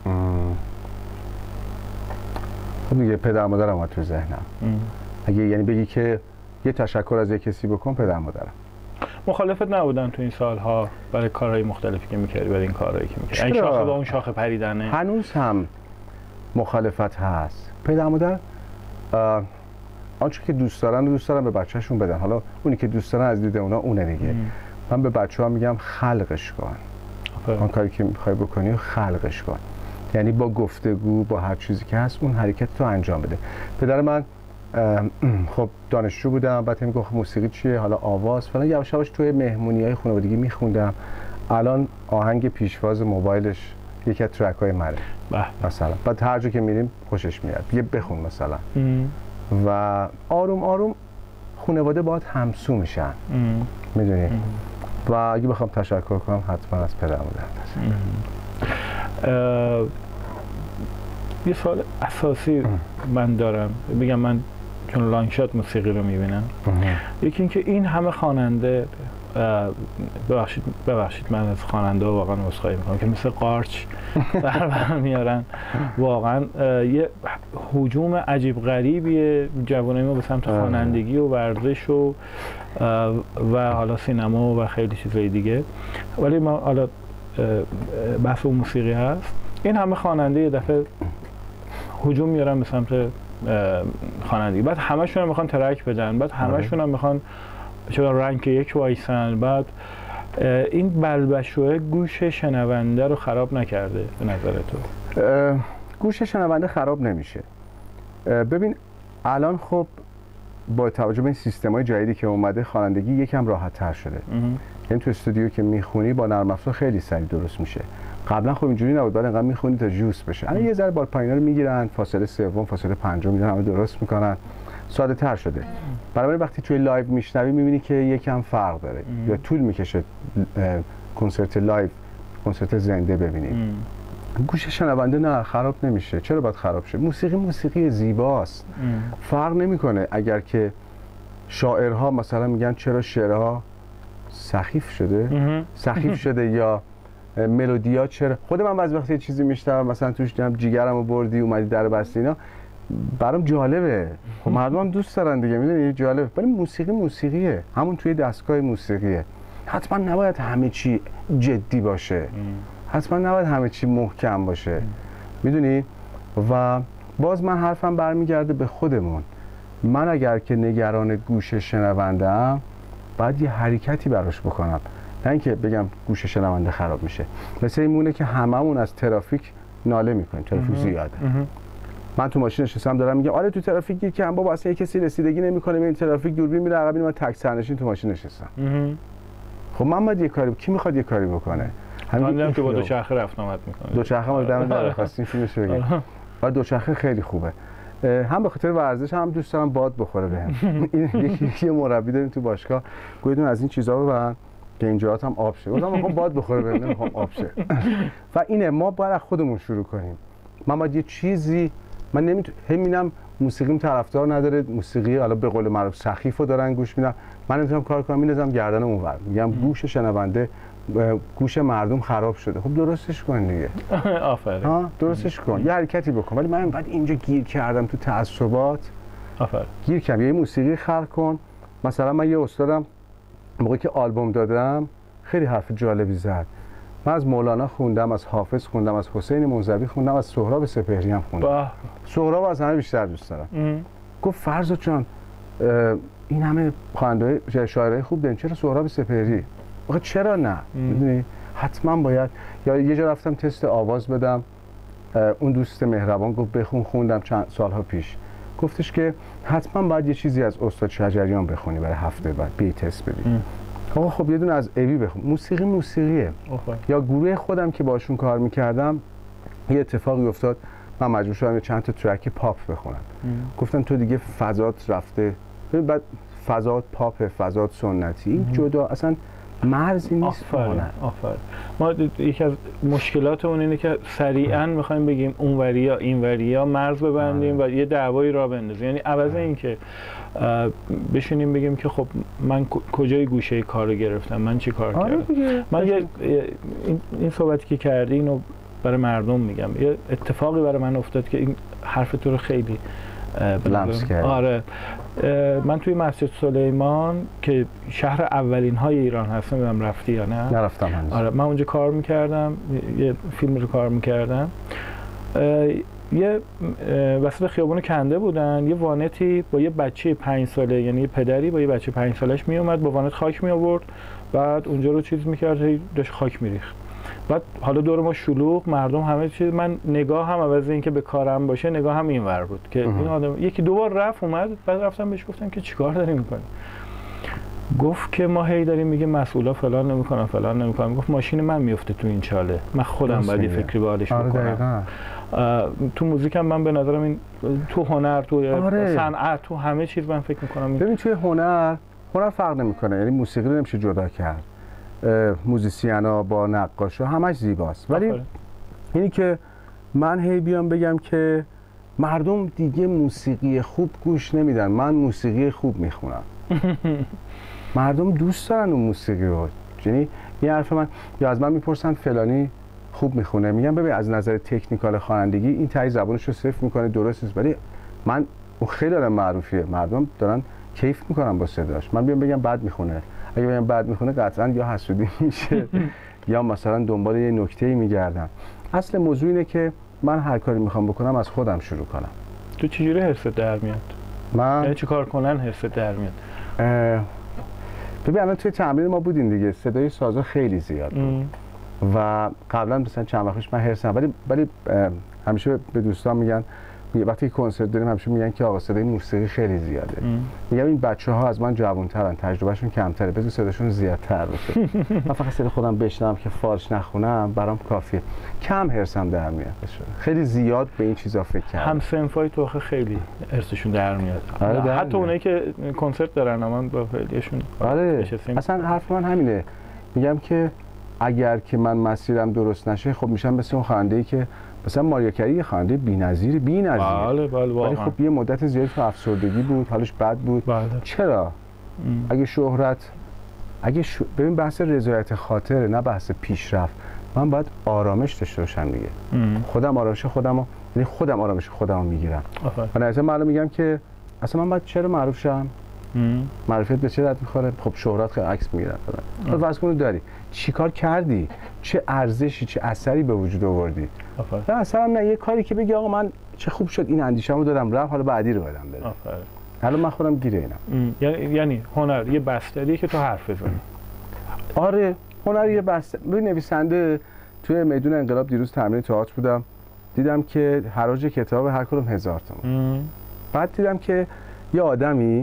خب دیگه پدر مادرم اومد تو ذهنم. اگه یعنی بگی که یه تشکر از یک کسی بکن، پدر مادرم. مخالفت نبودن تو این سالها برای کارهای مختلفی که میکردی، برای این کارهایی که میکردی؟ این شاخه با اون شاخه پریدنه هنوز هم مخالفت هست. پدر مادر آنچه که دوست دارن به بچه‌شون بدن. حالا اونی که دوست دارن از دید اونا اونه دیگه. من به بچه‌ها میگم خلقش کن. اون کاری که میخوای بکنی خلقش کن. یعنی با گفتگو، با هر چیزی که هست اون حرکت رو انجام بده. پدر من خب دانشجو بودم، بعد میگفت موسیقی چیه، حالا آواز فلان، یواش یواش توی مهمونی‌های خانوادگی میخوندم. الان آهنگ پیشواز موبایلش یکی از ترک‌های منه مثلا. بعد هر جا که میریم خوشش میاد، یه بخون مثلا. و آروم آروم خانواده باهات همسو میشن، میدونی. و اگه بخوام تشکر کنم حتما از پدر مادرم. یه سوال اساسی من دارم، بگم من چون لانگشات موسیقی رو میبینم، یکی اینکه این همه خواننده، ببخشید من از خواننده ها واقعا عذرخواهی میکنم که مثل قارچ در میارن، واقعا یه هجوم عجیب غریبیه جوانای ما به سمت خوانندگی و ورزش و حالا سینما و خیلی چیزای دیگه. ولی ما حالا بحث موسیقی هست، این همه خواننده یه دفعه هجوم میارن به سمت خوانندگی، بعد همشون هم میخوان ترک بدن، بعد همشون هم میخوان چرا رنگ یک وایسن. بعد این بلبشوه گوش شنونده رو خراب نکرده به نظر تو؟ گوش شنونده خراب نمیشه. ببین الان خب با توجه به این سیستم‌های جدیدی که اومده، خوانندگی یکم راحت‌تر شده. یعنی تو استودیو که میخونی با نرم افزار خیلی سریع درست میشه. قبلا خب اینجوری نبود، بعد انقدر میخونی تا جوس بشه. الان یه ذره بار پایینا رو میگیرن، فاصله سوم، فاصله پنجم میذارن، همه درست میکنن، ساده تر شده. برای وقتی توی لایو میشنوی میبینی که یکم فرق داره یا طول میکشه کنسرت لایو، کنسرت زنده ببینی. گوش شنونده نه خراب نمیشه. چرا باید خراب شه؟ موسیقی زیباست. فرق نمیکنه اگر که شاعرها مثلا میگن چرا شعرها سخیف شده یا ملودیا چرا. خود من بعضی وقتی یه چیزی میشنوم مثلا توش دیدم جیگرمو بردی اومدی در بستی، اینا برام جالبه. خب مردم هم دوست دارن دیگه، میدونی جالبه. ولی موسیقیه، همون توی دستگاه موسیقیه. حتما نباید همه چی جدی باشه، حتما نباید همه چی محکم باشه، میدونی. و باز من حرفم برمیگرده به خودمون. من اگر که نگران گوش شنونده‌ام باید یه حرکتی براش بکنم، نه اینکه بگم گوش شنونده خراب میشه. مثل این مونه که هممون از ترافیک ناله میکنیم، ترافیک زیاده. من تو ماشین نشستم دارم میگم آره تو ترافیک گیر کردم، بابا اصلا کسی رسیدگی نمیکنه به این ترافیک، دوربین میره عقب، من تک سرنشین تو ماشین نشستم. خب خب من باید یه کاری، کی میخواد یه کاری بکنه؟ من دیدم که با دوچرخه رفت آمد میکنه. دوچرخه ما دم در خواستیم فیلمش بگیم. و دوچرخه خیلی خوبه. هم به خاطر ورزش هم دوست دارم باد بخوره بهم. این یه مربی داریم تو باشگاه، گفتن از این چیزا ببرن که اینجاات هم آب شه. گفتم میخوام باد بخوره بهم، نمیخوام آب شه. و اینه ما باید از خودمون شروع کنیم. من باید یه چیزی، من نمیتونم موسیقیم طرفدار نداره، موسیقی حالا به قول معروف سخیفو دارن گوش میدن، من نمیتونم کار کنم، میندازم گردن اونور، میگم گوش شنونده، گوش مردم خراب شده. خب درستش کن دیگه. آفرین. ها درستش کن، یه حرکتی بکن. ولی من بعد اینجا گیر کردم تو تعصبات. آفرین. گیر کردم یه موسیقی خلق کن. مثلا من یه استادم موقعی که آلبوم دادم خیلی حرف جالبی زد. من از مولانا خوندم، از حافظ خوندم، از حسین منزوی خوندم، از سهراب سپهری هم خوندم. سهراب از همه بیشتر دوست دارم. گفت فرزاد جان این همه خواننده شاعرای خوب داریم، چرا سهراب سپهری؟ آخه چرا نه؟ میدونی حتما باید. یا یه جا رفتم تست آواز بدم، اون دوست مهربان گفت بخون، خوندم چند سالها پیش، گفتش که حتما باید یه چیزی از استاد شجریان بخونی برای هفته بعد بی تست بدی. آقا خب یه دونه از اوی بخون. موسیقیه. یا گروه خودم که باشون کار میکردم یه اتفاقی افتاد، من مجبور شدم چند تا ترک پاپ بخونم. گفتن تو دیگه فضات رفته، بعد فضات پاپ، فضات سنتی، این جدا اصلا مرزی نیست. آفرین. ما یکی از مشکلاتمون اینه که سریعا میخوایم بگیم اونوریا اینوریا مرز ببندیم و یه دعوایی راه بندازیم. یعنی عوض این که بشینیم بگیم که خب من کجای گوشه کارو گرفتم، من چی کار کردم. من این صحبتی که کردی اینو برای مردم میگم، یه اتفاقی برای من افتاد که این حرف تو رو خیلی لمس کرد. آره، من توی مسجد سلیمان که شهر اولین های ایران هست، نمیدونم رفتی یا نه؟ نرفتم هنوز. آره، من اونجا کار میکردم، یه فیلم رو کار میکردم. یه وسط خیابون کنده بودن، یه وانتی با یه بچه 5 ساله، یعنی یه پدری با یه بچه 5 سالش میومد با وانت خاک می آورد، بعد اونجا رو چیز میکرد، داشت خاک میریخت. بعد حالا دور ما شلوغ، مردم همه چیز، من نگاه هم عوض این که به کارم باشه، نگاه هم اینور بود که این آدم یکی دو بار رفت اومد، بعد رفتم بهش گفتم که چیکار داری میکنی؟ گفت که ما هی داریم میگه مسئولا فلان نمیکنن فلان نمیکنن. گفت ماشین من میفته تو این چاله، من خودم باید یه فکری به حالش بکنم. تو موزیک هم من به نظرم این، تو هنر، تو صنعت، تو همه چیز من فکر میکنم ببین توی هنر فرق نمیکنه، یعنی موسیقی رو نمیشه جدا کرد. موزیسینا با نقاشا همش زیباست، ولی اینی که من هی بیام بگم که مردم دیگه موسیقی خوب گوش نمیدن، من موسیقی خوب میخونم. مردم دوست دارن اون موسیقی رو. یعنی این حرف من، یا از من میپرسن فلانی خوب میخونه، میگم ببین از نظر تکنیکال خوانندگی این تای زبانش رو صفر میکنه، درست نیست، ولی من اون خیلی آدم معروفیه، مردم دارن کیف میکنن با صداش. من بیام بگم بد میخونه، اگه بگم بد میخونه قطعا یا حسودی میشه یا مثلا دنبال یه نکته‌ای میگردم. اصل موضوع اینه که من هر کاری میخوام بکنم از خودم شروع کنم. تو چجوری حست در میاد؟ من یعنی چی کار کنن حست در میاد؟ ببین الان توی تمرین ما بودیم دیگه، صدای سازا خیلی زیاد بود و قبلا مثلا چند وقت پیش من حرسم، ولی همیشه به دوستان میگن وقتی کنسرت داریم همیشه میگن که آقا صدای موسیقی خیلی زیاده. میگم این بچه‌ها از من جوان‌ترن، تجربهشون کمتره، بذار صداشون زیادتر باشه. من فقط صدای خودم بشنوم که فالش نخونم برام کافیه. کم حرسم در میاد. خیلی زیاد به این چیزا فکر کردم. هم صنفای تو خیلی حرسشون در میاد. حتی اونایی که کنسرت دارن من با خیلیشون. آره. اصلا حرف من همینه. میگم که اگر که من مسیرم درست نشه، خب میشم مثل اون خواننده‌ای که مثلا ماریا کری، یه خواننده بی‌نظیر. بله ولی خب یه مدت زیادی تو افسردگی بود، حالش بد بود. چرا؟ اگه شهرت، ببین بحث رضایت خاطره، نه بحث پیشرفت. من باید آرامش داشته باشم دیگه. خودم آرامش خودمو، یعنی خودم آرامش خودمو میگیرم. من اصلا معلوم میگم که اصلا من باید چرا معروف شم؟ معرفت به چه درد میخوره؟ خب شهرت خیلی عکس میگیرن. تو فرض کن داری چیکار کردی؟ چه ارزشی، چه اثری به وجود آوردی؟ مثلا نه یه کاری که بگی آقا من چه خوب شد این اندیشه‌مو دادم رفت، حالا بعدی رو بدم بده. حالا من خودم گیره اینم. یعنی هنر یه بستریه که تو حرف بزنی. آره، هنر یه بستری. ببین نویسنده، توی میدون انقلاب دیروز تمرین تئاتر بودم، دیدم که حراج کتاب هر کدوم 1000 تومان. بعد دیدم که یه آدمی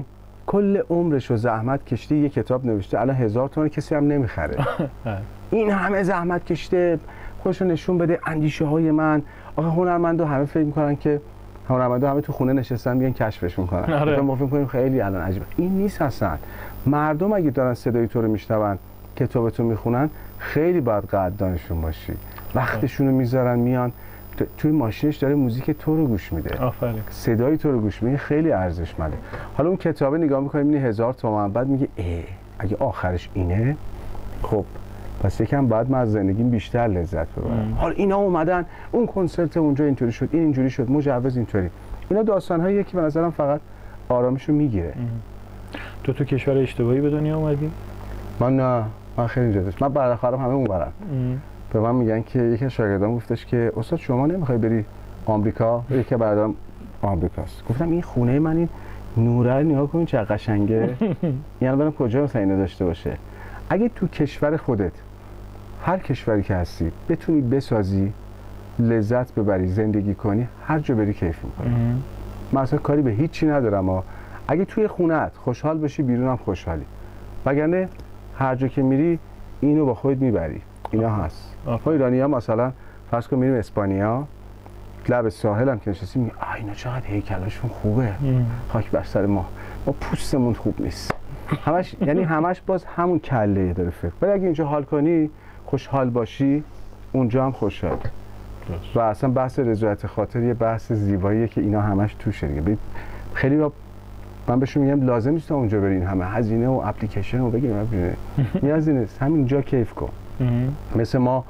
کل عمرش و زحمت کشته یه کتاب نوشته، الان 1000 تومان کسی هم نمیخره. این همه زحمت کشته خودشو نشون بده اندیشه های من. آخه هنرمندا همه فکر میکنن که هنرمندا همه تو خونه نشستن میگن کشفش میکنن. آره. ما فکر میکنیم خیلی الان عجیبه. این نیست اصلا. مردم اگه دارن صدای تو رو میشنون، کتابتو میخونن، خیلی باید قدردانشون باشی. وقتشون رو میذارن میان توی ماشینش داره موزیک تو رو گوش میده. آفرین. صدای تو رو گوش میده، خیلی ارزشمنده. حالا اون کتابه نگاه میکنی میبینی 1000 تومان، بعد میگه اگه آخرش اینه، خب پس یکم باید من از زندگیم بیشتر لذت ببرم. حالا اینا اومدن اون کنسرت اونجا اینطوری شد، این اینجوری شد، مجوز اینطوری. اینا داستان‌هاییه که به نظرم فقط آرامشو میگیره. تو کشور اشتباهی به دنیا اومدی؟ من خیلی اینجا داشت. من برادرم همه اونورن. به من میگن که یکی از شاگردام گفتش که استاد شما نمیخوای بری آمریکا؟ یکی برادرم آمریکاست. گفتم این خونه من این نوره رو نگاه کن چقدر قشنگه. یعنی برام کجا مثلا اینو داشته باشه. اگه تو کشور خودت، هر کشوری که هستی، بتونی بسازی، لذت ببری، زندگی کنی، هر جا بری کیف میکنی. من اصلا کاری به هیچی ندارم. اگه توی خونه‌ات خوشحال باشی، بیرونم خوشحالی. وگرنه هر جا که میری اینو با خودت میبری. اینا هست. ما ایرانی‌ها مثلا فرض کن میریم اسپانیا، لب ساحل هم که نشستیم میگیم اینا چقدر هیکلاشون خوبه. خاک بر سر ما پوستمون خوب نیست. همش باز همون کله داره فکر. ولی اگه اینجا حال کنی، خوشحال باشی، اونجا هم خوشحال. و اصلا بحث رضایت خاطر یه بحث زیباییه که اینا همش توشه دیگه. خیلی من بهشون میگم لازم نیست اونجا برین همه هزینه و اپلیکیشن رو بگیریم. نیازی نیست، همینجا کیف کن. مثل ما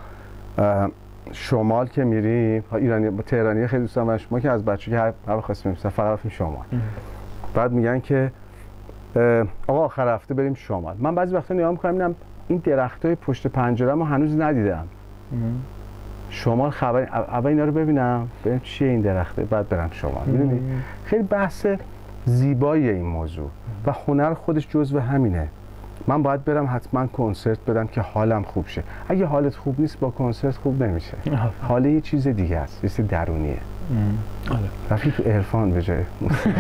شمال که میریم، ایرانی با تهرانی خیلی دوست دارم، ما که از بچگی هر خواستیم فقط رفتیم شمال. بعد میگن که آقا آخر هفته بریم شمال. من بعضی وقتا نگاه میکنم میبینم این درختای پشت پنجره‌مو هنوز ندیدم. شمال خبر اول اینا رو ببینم چیه این درخته، بعد برم شمال. میدونی خیلی بحث زیباییه این موضوع و هنر خودش جزو همینه. من باید برم حتما کنسرت بدم که حالم خوب شه. اگه حالت خوب نیست با کنسرت خوب نمیشه. حال یه چیز دیگه است، یه چیز درونیه. رفتی تو عرفان به جای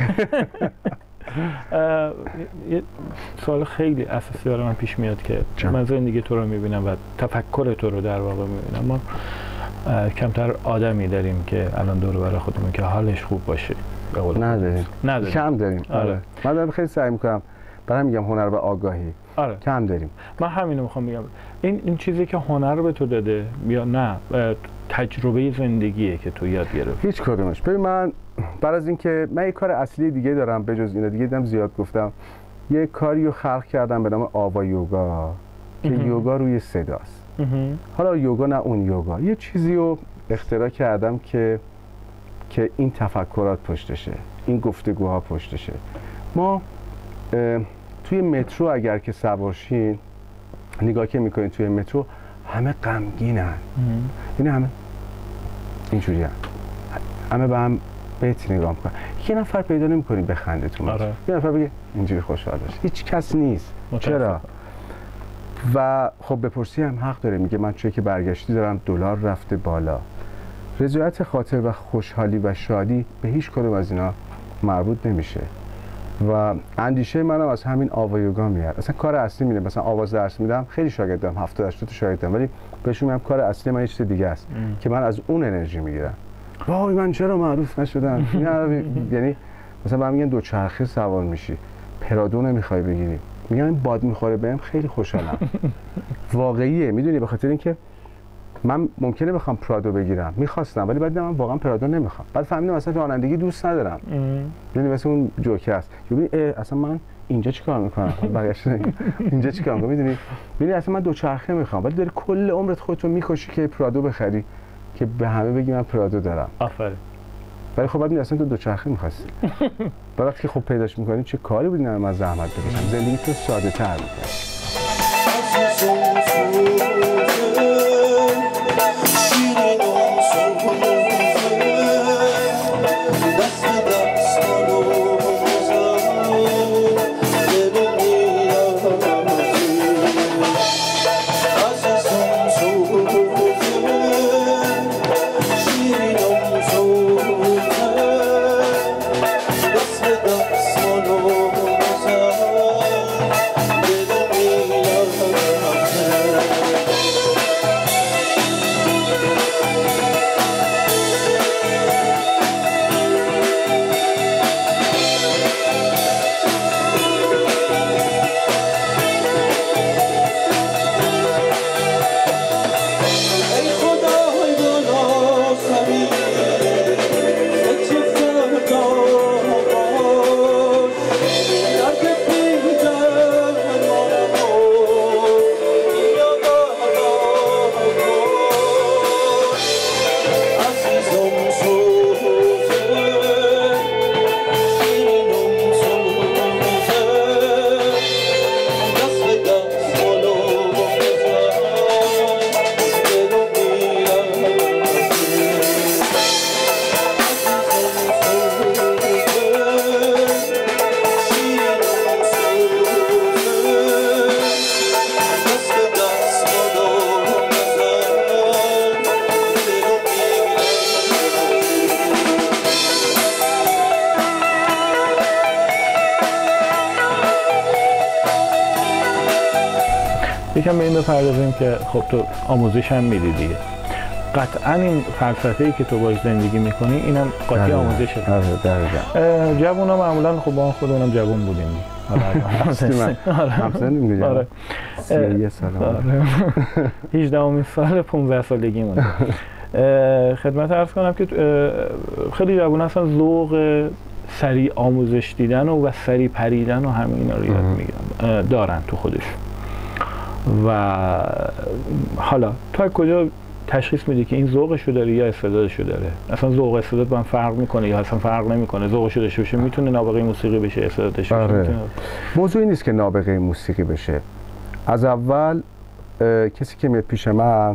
یه سوال خیلی اساسی برای من پیش میاد که من زندگی تو رو میبینم و تفکر تو رو در واقع میبینم. ما کمتر آدمی داریم که الان دور و بر خودمون که حالش خوب باشه. نداریم. کم داریم. آره. من دارم خیلی سعی میکنم، برای میگم هنر و آگاهی. آره. کم داریم. من همینو میخوام بگم. این چیزی که هنر به تو داده یا نه تجربه زندگیه که تو یاد گرفتی؟ هیچ کدومش. ببین من بعد از اینکه من یه کار اصلی دیگه دارم به جز اینا، دیگه دیدم زیاد گفتم، یه کاری رو خلق کردم به نام آوا یوگا که یوگا روی صداست. حالا یوگا نه اون یوگا، یه چیزی رو اختراع کردم که این تفکرات پشتشه، این گفتگوها پشتشه. ما توی مترو اگر که سوار شین، نگاه که میکنین توی مترو همه غمگینن. یعنی همه اینجوری همه به هم بهت نگاه میکنن. یه نفر پیدا نمیکنی بخنده تو مترو. یه نفر بگه اینجوری خوشحال باشه. هیچ کس نیست. چرا؟ و خب بپرسی هم حق داره. میگه من چون که برگشتی دارم دلار رفته بالا. رضایت خاطر و خوشحالی و شادی به هیچ کدوم از اینا مربوط نمیشه. و اندیشه منم از همین آوا یوگا میاد. اصلا کار اصلی میره، مثلا آواز درس میدم، خیلی شاگرد دارم، 70 80 تا شاگرد دارم، ولی بهشون میگم کار اصلی من یه چیز دیگه است که من از اون انرژی میگیرم. وای من چرا معروف نشدم؟ یعنی مثلا بهم میگن دوچرخه سوار میشی، پرادو نمیخوای بگیری، میگم این باد میخوره بهم، خیلی خوشحالم. واقعیه. میدونی به خاطر اینکه من ممکنه بخوام پرادو بگیرم، میخواستم، ولی بعد من واقعا پرادو نمیخوام. بعد فهمیدم اصلا رانندگی دوست ندارم. یعنی مثلا اون جوکر است. میبینی اصلا من اینجا چیکار میکنم؟ برگشت اینجا چیکار میکنم؟ میدونی اصلا من دوچرخه میخوام، ولی داری کل عمرت خودت رو میکشی که پرادو بخری که به همه بگی من پرادو دارم. آفرین. ولی خب بعد اصلا تو دوچرخه می‌خواستی. وقتی که خب پیداش می‌کنی چه کاری بود من زحمت بکشم، زندگی تو ساده‌تر می‌کنی. یکم به این بپردازیم که خب تو آموزش هم میدی دیگه، قطعا این فلسفه‌ای که تو باش زندگی میکنی اینم قاطی آموزشه. جوونا معمولا خب با خودمونم جوون بودیم حالا همسن دیگه. آره 31 سال. آره 18 سال 15 سالگیمون. خدمت عرض کنم که خیلی جوونا اصلا ذوق سریع آموزش دیدن و سریع پریدن و همه اینا رو یاد میگیرن دارن تو خودش. و حالا تو از کجا تشخیص میدی که این ذوقشو داره یا استعدادشو داره؟ اصلا ذوق استعداد با هم فرق میکنه یا اصلا فرق نمیکنه؟ ذوقشو داشته باشه میتونه نابغه موسیقی بشه، استعدادش آره. موضوعی نیست که نابغه موسیقی بشه. از اول کسی که میاد پیش من،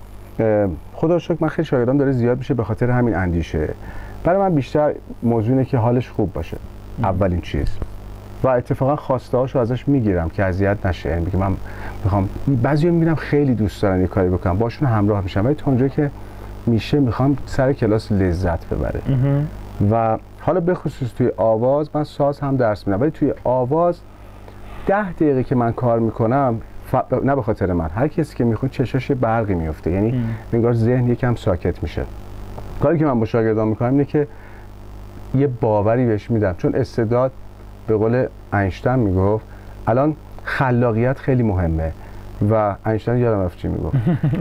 خدا رو شکر من خیلی شاگردام داره زیاد میشه به خاطر همین اندیشه. برای من بیشتر موضوع اینه که حالش خوب باشه، اولین چیز. و اتفاقا خواسته هاشو ازش میگیرم که اذیت نشه. یعنی من میخوام، بعضیا میبینم خیلی دوست دارن یه کاری بکنم، باشون همراه میشم، ولی تا اونجایی که میشه میخوام سر کلاس لذت ببره. و حالا به خصوص توی آواز، من ساز هم درس میدم، ولی توی آواز 10 دقیقه که من کار میکنم نه به خاطر من، هر کسی که میخونه چشاش برقی میفته، یعنی انگار ذهن یکم ساکت میشه. کاری که من با شاگردان میکنم اینه که یه باوری بهش میدم، چون استعداد به قول اینشتین میگفت الان خلاقیت خیلی مهمه و اینشتین یادم رفت چی میگفت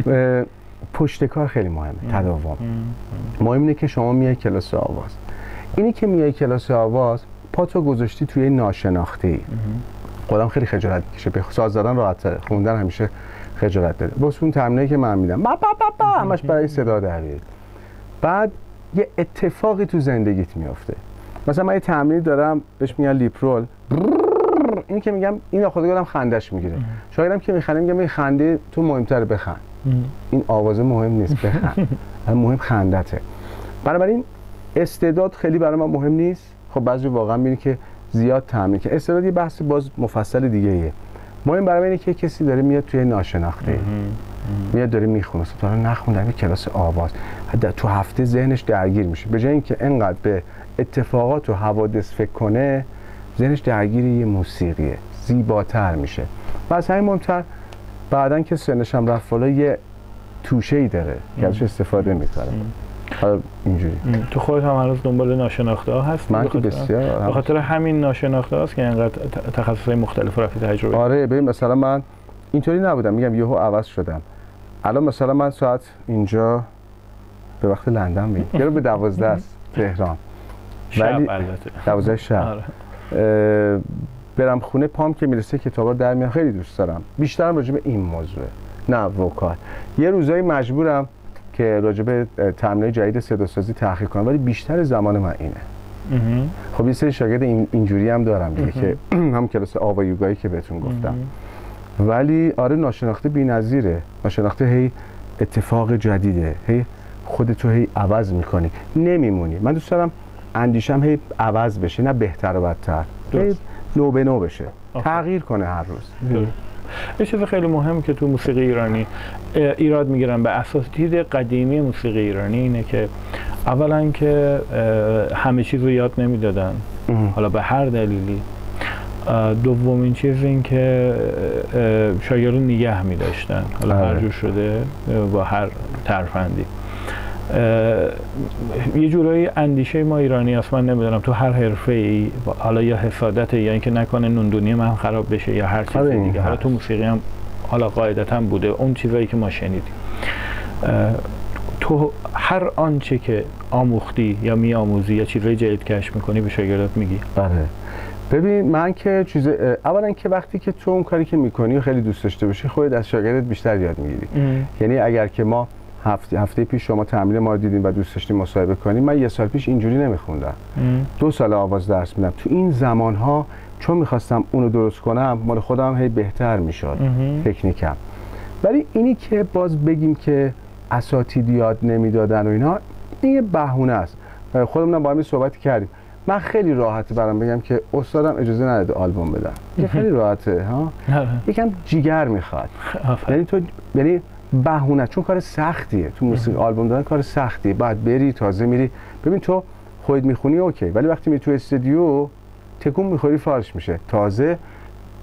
پشت کار خیلی مهمه، تداوم. مهم اینه که شما میای کلاس آواز، اینی که میای کلاس آواز پاتو گذاشتی توی ناشناختی، خودم خیلی خجالت میکشه. به ساز زدن راحت تره، خوندن همیشه خجالت داره. واسه اون تمرینایی که من میدم همش برای صدا در بیاری. بعد یه اتفاقی تو زندگیت میفته. مثلا من یه تمرین دارم بهش میگن لیپ رول، این که میگم این خودم خندش میگیره، شاگردم که میخنده میگم این خنده تو مهمتره بخند، این آوازه مهم نیست بخند، مهم خندته. بنابراین استعداد خیلی برای من مهم نیست. خب بعضی واقعا میبینی که زیاد تمرین که استعداد یه بحث باز مفصل دیگه ایه. مهم برای من اینه که کسی داره میاد توی ناشناخته، میاد داره میخونه، تا نخوندن کلاس آواز تو هفته ذهنش درگیر میشه، به جای اینکه انقدر به اتفاقات و حوادث فکر کنه ذهنش درگیر یه موسیقیه، زیباتر میشه. و از همین مهمتر بعدن که سنش هم رفت بالا یه توشه‌ای داره که ازش استفاده میکنه. حالا اینجوری تو خودت هم هنوز دنبال ناشناخته ها هست؟ من که بسیار به خاطر همین ناشناخته هاست که اینقدر تخصصهای مختلف رفتی تجربه. آره ببین مثلا من اینطوری نبودم، میگم یهو عوض شدم. الان مثلا من ساعت اینجا به وقت لندن میام، یه رو به 12 است تهران، شب البته 12 شب. برم خونه پام که میرسه کتابا در میاد، خیلی دوست دارم بیشترم راجع به این موضوع نه وکال. یه روزایی مجبورم که راجع به تمرین جدید صداسازی تحقیق کنم، ولی بیشتر زمان من اینه. خب یه سری شاگرد اینجوری هم دارم دیگه که هم کلاس آوا یوگایی که بهتون گفتم. ولی آره ناشناخته بی‌نظیره، ناشناخته هی اتفاق جدیده، هی خودتو هی عوض میکنی، نمیمونی. من دوست دارم اندیشم هی عوض بشه، نه بهتر و بدتر، هی نو به نو بشه، تغییر کنه هر روز. یه چیز خیلی مهم که تو موسیقی ایرانی ایراد میگیرن به اساتید قدیمی موسیقی ایرانی اینه که اولا که همه چیز رو یاد نمیدادن، حالا به هر دلیلی. دومین چیز این که شاگردان نگه می‌داشتن، حالا هر جور شده با هر ترفندی. یه جورایی اندیشه ما ایرانی هست، من نمیدونم تو هر حرفه‌ای حالا یا حسادت یا اینکه نکنه نوندونی من خراب بشه یا هر چیز دیگه، حالا تو موسیقی هم حالا قاعدتاً بوده اون چیزایی که ما شنیدیم. تو هر آنچه که آموختی یا میآموزی یا چیزای جدید کشف می‌کنی به شاگردات میگی؟ بله. ببین من که اولا که وقتی که تو اون کاری که میکنی و خیلی دوست داشته باشی خودت از شاگردت بیشتر یاد میگیری. یعنی اگر که ما هفته پیش شما تمرین ما رو دیدیم و دوست داشتیم مصاحبه کنیم، من یه سال پیش اینجوری نمیخوندم، 2 سال آواز درس میدم. تو این زمانها چون میخواستم اونو درست کنم مال خودم هی بهتر میشد تکنیکم. ولی اینی که باز بگیم که اساتید یاد نمیدادن و اینا، این یه بهونه است. خودمون با هم صحبت کردیم، من خیلی راحته برام بگم که استادم اجازه نداده آلبوم بدم. خیلی راحته ها. یکم جیگر میخواد. یعنی بهونه، چون کار سختیه تو موسیقی آلبوم دادن، کار سختیه. بعد بری تازه میری، ببین تو خودت میخونی اوکی، ولی وقتی میری تو استودیو تکون میخوری فارش میشه. تازه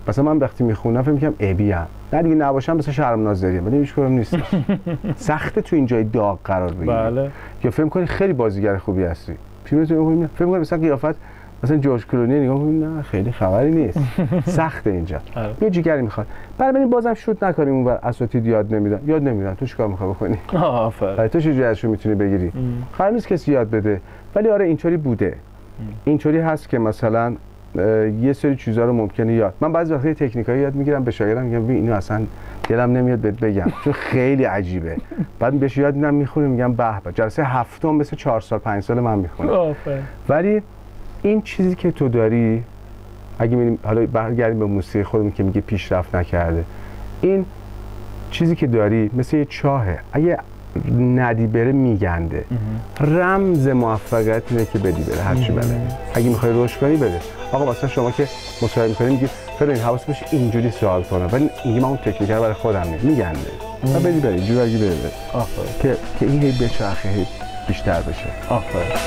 مثلا من وقتی میخونم فکر میکنم ابی ام، نه دیگه نباشم مثلا شرم نازریه، ولی هیچ کدوم نیست. سخته تو این جای داغ قرار بگیری. بله. یا فکر کنی خیلی بازیگر خوبی هستی، فیلمتون فکر کنی مثلا قیافت مثلا جورج کلونی، نگاه کنی نه خیلی خبری نیست. سخته اینجا. یه جیگری میخواد. برای بازم شوت نکنیم اونور اساتید یاد نمیدن. تو چیکار میخوای بکنی؟ آفرین. تو چه ازشون میتونی بگیری؟ قرار نیست کسی یاد بده. ولی آره اینطوری بوده. اینطوری هست که مثلا یه سری چیزا رو ممکنه یاد. من بعضی وقتا تکنیکایی یاد میگیرم به شاگردم میگم ببین اینو اصلا دلم نمیاد بهت بگم چون خیلی عجیبه. بعد بهش یاد میدم میخونه میگم به به. جلسه هفتم مثل 4 سال 5 سال من میخونم. ولی این چیزی که تو داری، اگه میگیم حالا برگردیم به موسیقی خودمون که میگه پیشرفت نکرده، این چیزی که داری مثل یه چاهه، اگه ندی بره میگنده. رمز موفقیت اینه که بدی بره هرچی بره. اگه میخوای رشد کنی بده. آقا مثلا شما که مصاحبه میکنی میگی فرین حواس باشه اینجوری سوال کنم، ولی میگی من اون تکنیک رو برای خودم میگنده. و بدی بره اینجوری اگه بره که این هی بچرخه هی بیشتر بشه. آفرین.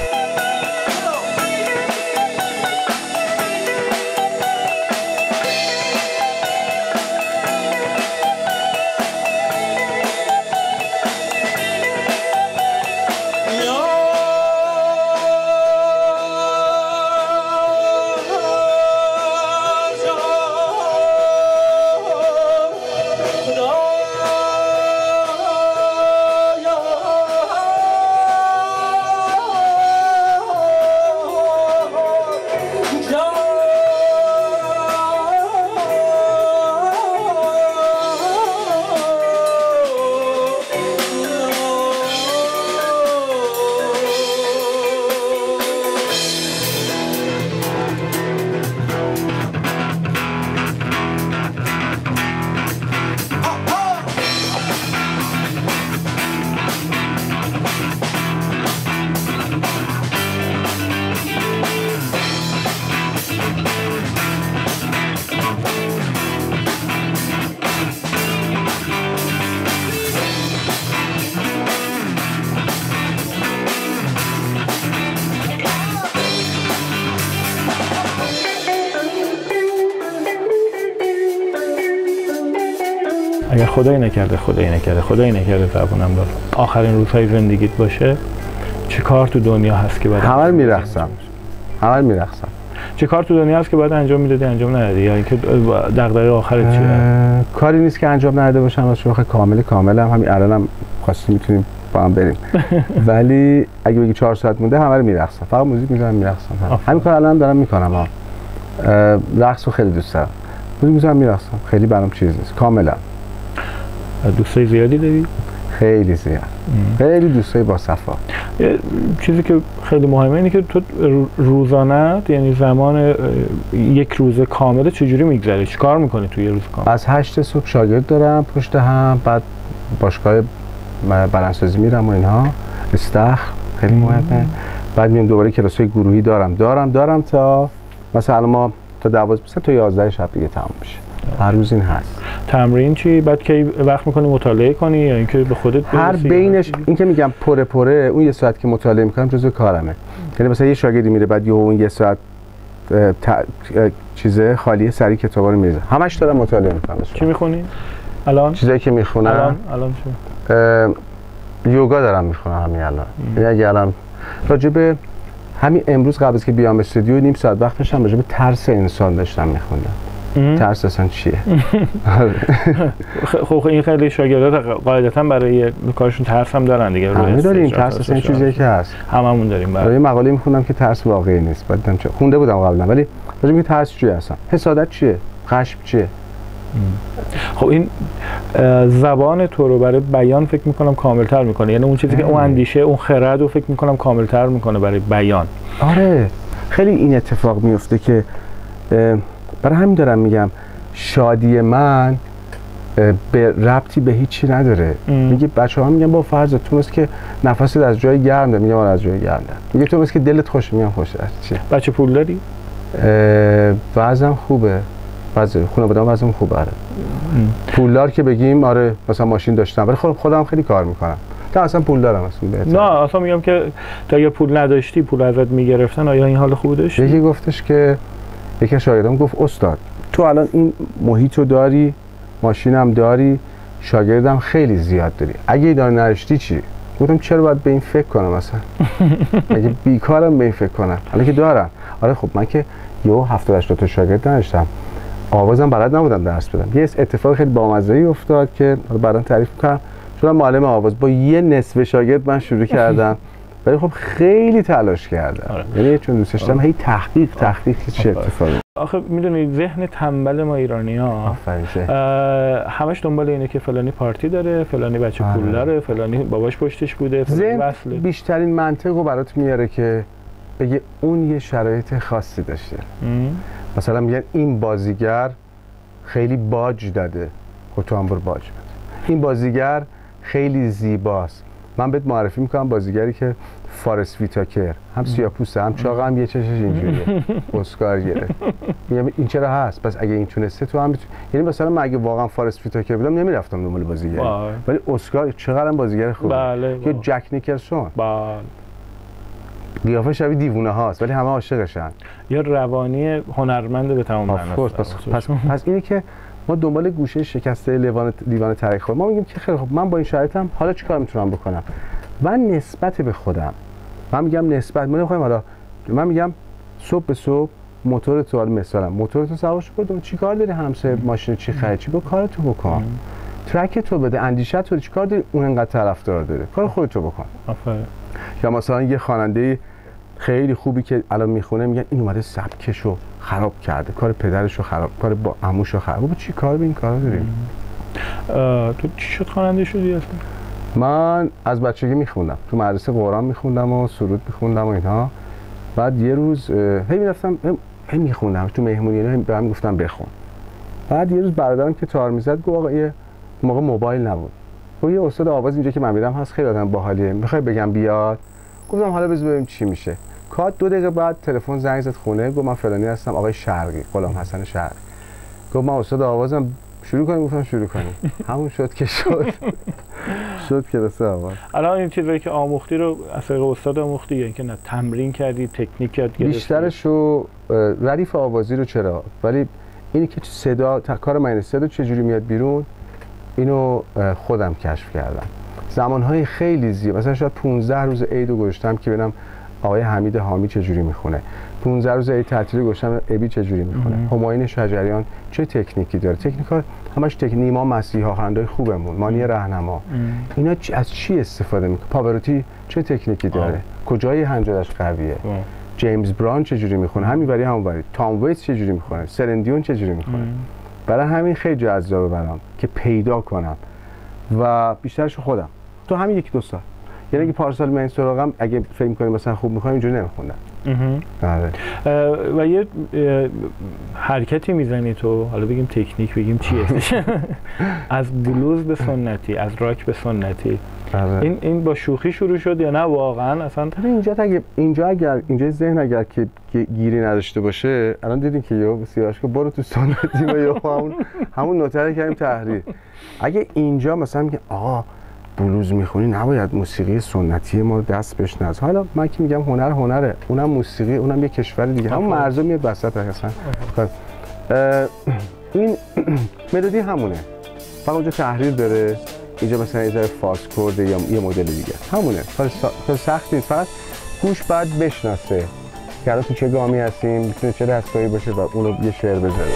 اگر خدایی نکرده زبونم داد آخرین روزهای زندگیت باشه، چه کار تو دنیا هست که باید همه میرقصم چه کار تو دنیا هست که باید انجام میدادی انجام ندادی، یا اینکه دغدغه آخرت چیه؟ کاری نیست که انجام نداده باشم، از شوخ کاملم همین الانم خواستیم میتونیم با هم بریم. ولی اگه بگی 4 ساعت مونده همه رو میرقصم، فقط موزیک میذارم میرقصم. همین کار الان دارم میکنم. رقصو خیلی دوست دارم، موزیک میذارم میرقصم، خیلی برام چیز نیست کاملا. دوستای زیادی داری؟ خیلی زیاد. خیلی دوستای با صفا. چیزی که خیلی مهمه اینه که تو روزانه، یعنی زمان یک روز کامل چجوری میگذره؟ چیکار میکنی توی یه روز کامل؟ از 8 صبح شاگرد دارم پشت هم، بعد باشگاه بدنسازی میرم و اینها، استخر خیلی مهمه. بعد میام دوباره کلاسای گروهی دارم تا مثلا ما تا 12 مثلا تا 11 شب دیگه تمام میشه. هر روز این هست. تمرین چی؟ بعد کی وقت میکنی مطالعه کنی یا اینکه به خودت هر بینش این که میگم پره اون یه ساعت که مطالعه میکنم جزو کارمه. یعنی مثلا یه شاگردی میره بعد اون یه ساعت چیزه خالی سری کتابا رو میریزه. همش دارم مطالعه میکنم. چی میخونی الان؟ چیزایی که میخونم الان چی؟ یوگا دارم میخونم همین الان. یعنی اگه الان راجع به همین امروز قبل از که بیام استودیو نیم ساعت وقت داشتم راجع به ترس انسان داشتم میخوندم. ترس اصلا چیه؟ خب این خیلی شاگردات قاعدتا برای کارشون ترس هم دارن دیگه. همه داریم ترس، اصلا چیزی که هست هممون داریم. برای مقاله میخونم که ترس واقعی نیست، بعدم چه خونده بودم قبلا، ولی راجع به ترس چیه اصلا؟ حسادت چیه؟ خشم چیه؟ خب این زبان تو رو برای بیان فکر میکنم کاملتر میکنه، یعنی اون چیزی که اون اندیشه اون خرد رو فکر میکنم کاملتر میکنه برای بیان. آره خیلی این اتفاق میفته که برای همین دارم میگم شادی من به ربطی به هیچی نداره. میگه بچه‌ها میگن با فرض تو است که نفست از جای گرم میگم از جای گرم میگه تو است که دلت خوشه میگم خوشه. چیه بچه پول داری؟ وضعم خوبه، خانواده‌ام وضعم خوبه. آره پولدار که بگیم آره مثلا ماشین داشتم، ولی خودم خیلی کار میکنم. تا اصلا پول دارم اصلا. نه اصلا میگم که تا اگه پول نداشتی پول ازت میگرفتن آیا این حال خوب داشتی؟ یکی گفتش که یکی شاگردام گفت استاد تو الان این محیط رو داری، ماشینم داری، شاگردم خیلی زیاد داری، اگه اداره نداشتی چی؟ گفتم چرا باید به این فکر کنم مثلا؟ اگه بیکارم به این فکر کنم، حالا که دارم. آره خب من که یهو 70 تا شاگرد نداشتم، آوازم بلد نبودم درس بدم. یه اتفاق خیلی بامزه‌ای افتاد که بعداً تعریف می‌کنم. شدم معلم آواز، با یه نصف شاگرد من شروع کردم، ولی خب خیلی تلاش کردم. یعنی چون دوستش داشتم هی تحقیق چه اتفاقی. آخه میدونی ذهن تنبل ما ایرانی‌ها همش دنبال اینه که فلانی پارتی داره، فلانی بچه پول داره، فلانی باباش پشتش بوده، فلانی وصله. بیشترین منطق رو برات میاره که بگه اون یه شرایط خاصی داشته. مثلا میگن این بازیگر خیلی باج داده، خب تو هم برو باج بده. این بازیگر خیلی زیباست، من بهت معرفی میکنم بازیگری که فارست ویتاکر، هم سیاه‌پوسته هم چاقه هم یه چشش اینجوریه، اسکار گرفت. میگم این چرا هست؟ پس اگه این تونسته تو هم یعنی مثلا من اگه واقعا فارست ویتاکر بودم نمیرفتم دنبال بازیگری، ولی اسکار چقدرم بازیگر خوبه. یا جک نیکلسون، قیافه شبیه دیوونه هاست ولی همه عاشقشن. یا روانی هنرمند به تمام معنی. پس اینی که ما دنبال گوشه شکسته لیوان ترک خورد، ما میگیم که خیلی خب من با این شرایطم حالا چیکار میتونم بکنم؟ من نسبت به خودم، من میگم نسبت، من میگم صبح به صبح موتور تو، مثلا موتور تو سوارش بدون چیکار داری؟ همسایه ماشین چی خرید، چی با کارتو بکن. ترک تو بده، اندیشه تو چیکار داری؟ اون انقدر طرفدار داره، کار خودتو بکن. آفرین. یا مثلا یه خواننده خیلی خوبی که الان میخونه میگن این اومده سبکشو خراب کرده، کار پدرشو خراب، کار با عموشو خراب. بابا چی کار به این کارا داریم؟ تو چی شد خواننده شدی اصلا؟ من از بچگی میخوندم، تو مدرسه قرآن میخوندم و سرود میخوندم و اینها. بعد یه روز هی میرفتم هی میخوندم تو مهمونی، اینا بهم گفتم بخون. بعد یه روز برادرم که تار میزد گفت آقا یه موقع موبایل نبود، گفت یه استاد آواز اینجا که من میرم هست، خیلی آدم باحالیه، میخوای بگم بیاد؟ گفتم حالا بذار ببینیم چی میشه. کات 2 دقیقه بعد تلفن زنگ زد خونه، گفت من فلانی هستم، آقای شرقی، غلام حسن شرقی. گفت من استاد آوازم، شروع کنیم؟ گفتم شروع کنیم. همون شد که شد کلاس آواز. الان این چیزایی که آموختی رو از طریق استاد آموختی یا اینکه نه تمرین کردی، تکنیک یاد گرفتی؟ بیشترش رو ردیف آوازی رو چرا، ولی اینی که صدا کار من صدا چجوری میاد بیرون اینو خودم کشف کردم. زمانهای خیلی زیاد، مثلا شاید 15 روز عید رو گذاشتم که ببینم آقای حمید حامی چجوری میخونه، 15 روز عید تعطیلی گذاشتم ابی چجوری میخونه، همایون شجریان چه تکنیکی داره، تکنیکال همش نیما مسیحا خواننده خوبمون، مانی راهنما، اینا از چی استفاده میکنه، پاوروتی چه تکنیکی داره، کجای هنجرش قویه، جیمز براون چجوری میخونه، همینوری همونوری، تام ویتس چجوری میخونه، سرندیون چجوری میخونه. برای همین خیلی جذابه برام که پیدا کنم و بیشترش خودم تو همین 1-2 سال. یعنی اگه پارسال من سراغم اگه فکر می‌کنی مثلا خوب می‌خوام اینجوری نمی‌خوندم. و یه حرکتی میزنی تو، حالا بگیم تکنیک بگیم چیه از بلوز به سنتی، از راک به سنتی، این با شوخی شروع شد یا نه واقعا اصلا؟ اینجا ذهن اگر که گیری نداشته باشه، الان دیدین که یهو سیاوش که برو تو سنتی و یهو همون نوتر کردیم تحریر. اگه اینجا مثلا میگه آقا بلوز میخونی نباید موسیقی سنتی ما رو دست بهش نزن. حالا من که میگم هنره، اونم موسیقی، اونم یه کشور دیگه، همون مرزا میاد وسط اصلا. این ملودی همونه، فقط اونجا تحریر داره، اینجا مثلا یه ذره فاست کورد یا یه مدل دیگه، همونه. کار سخت نیست، فقط گوش باید بشناسه که الان تو چه گامی هستیم، میتونه چه دستگاهی باشه و اونو یه شعر بذاره.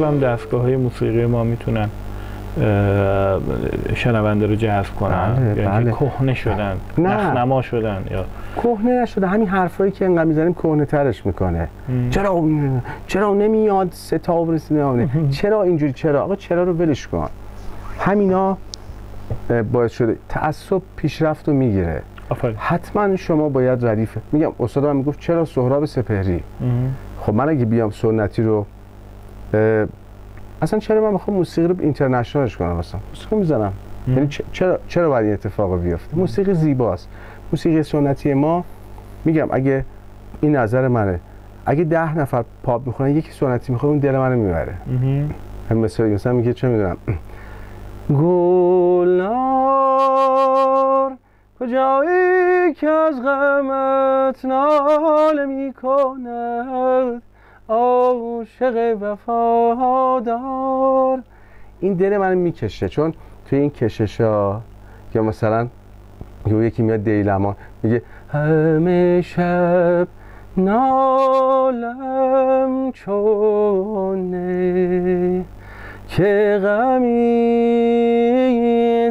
هم دستگاه‌های موسیقی ما میتونن شنونده رو جذب کنن، یعنی کهنه شدن، نخنما شدن یا کهنه نشده. همین حرفایی که انقدر میزنیم کهنه ترش میکنه. چرا نمیاد ستاب رسیده، چرا اینجوری، چرا آقا چرا رو ولش کن. همینا باعث شده تعصب پیشرفت رو میگیره. حتما شما باید ردیف. میگم استادم میگفت چرا سهراب سپهری. خب من اگه بیام سنتی رو اصلا چرا من میخوام موسیقی رو اینترنشنالش کنم، اصلا موسیقی میزنم، یعنی چرا باید این اتفاق بیفته؟ موسیقی زیباست. موسیقی سنتی ما، میگم اگه این نظر منه، اگه 10 نفر پاپ میخونن یکی سنتی میخونه اون دل منو میبره. همین مثلا میگه چه میدونم گلنار کجایی که از غمت ناله میکند عاشق وفادار، این دل من میکشه. چون توی این کششا یا مثلا یکی میاد دیلمان میگه همه شب نالم چونه که غمی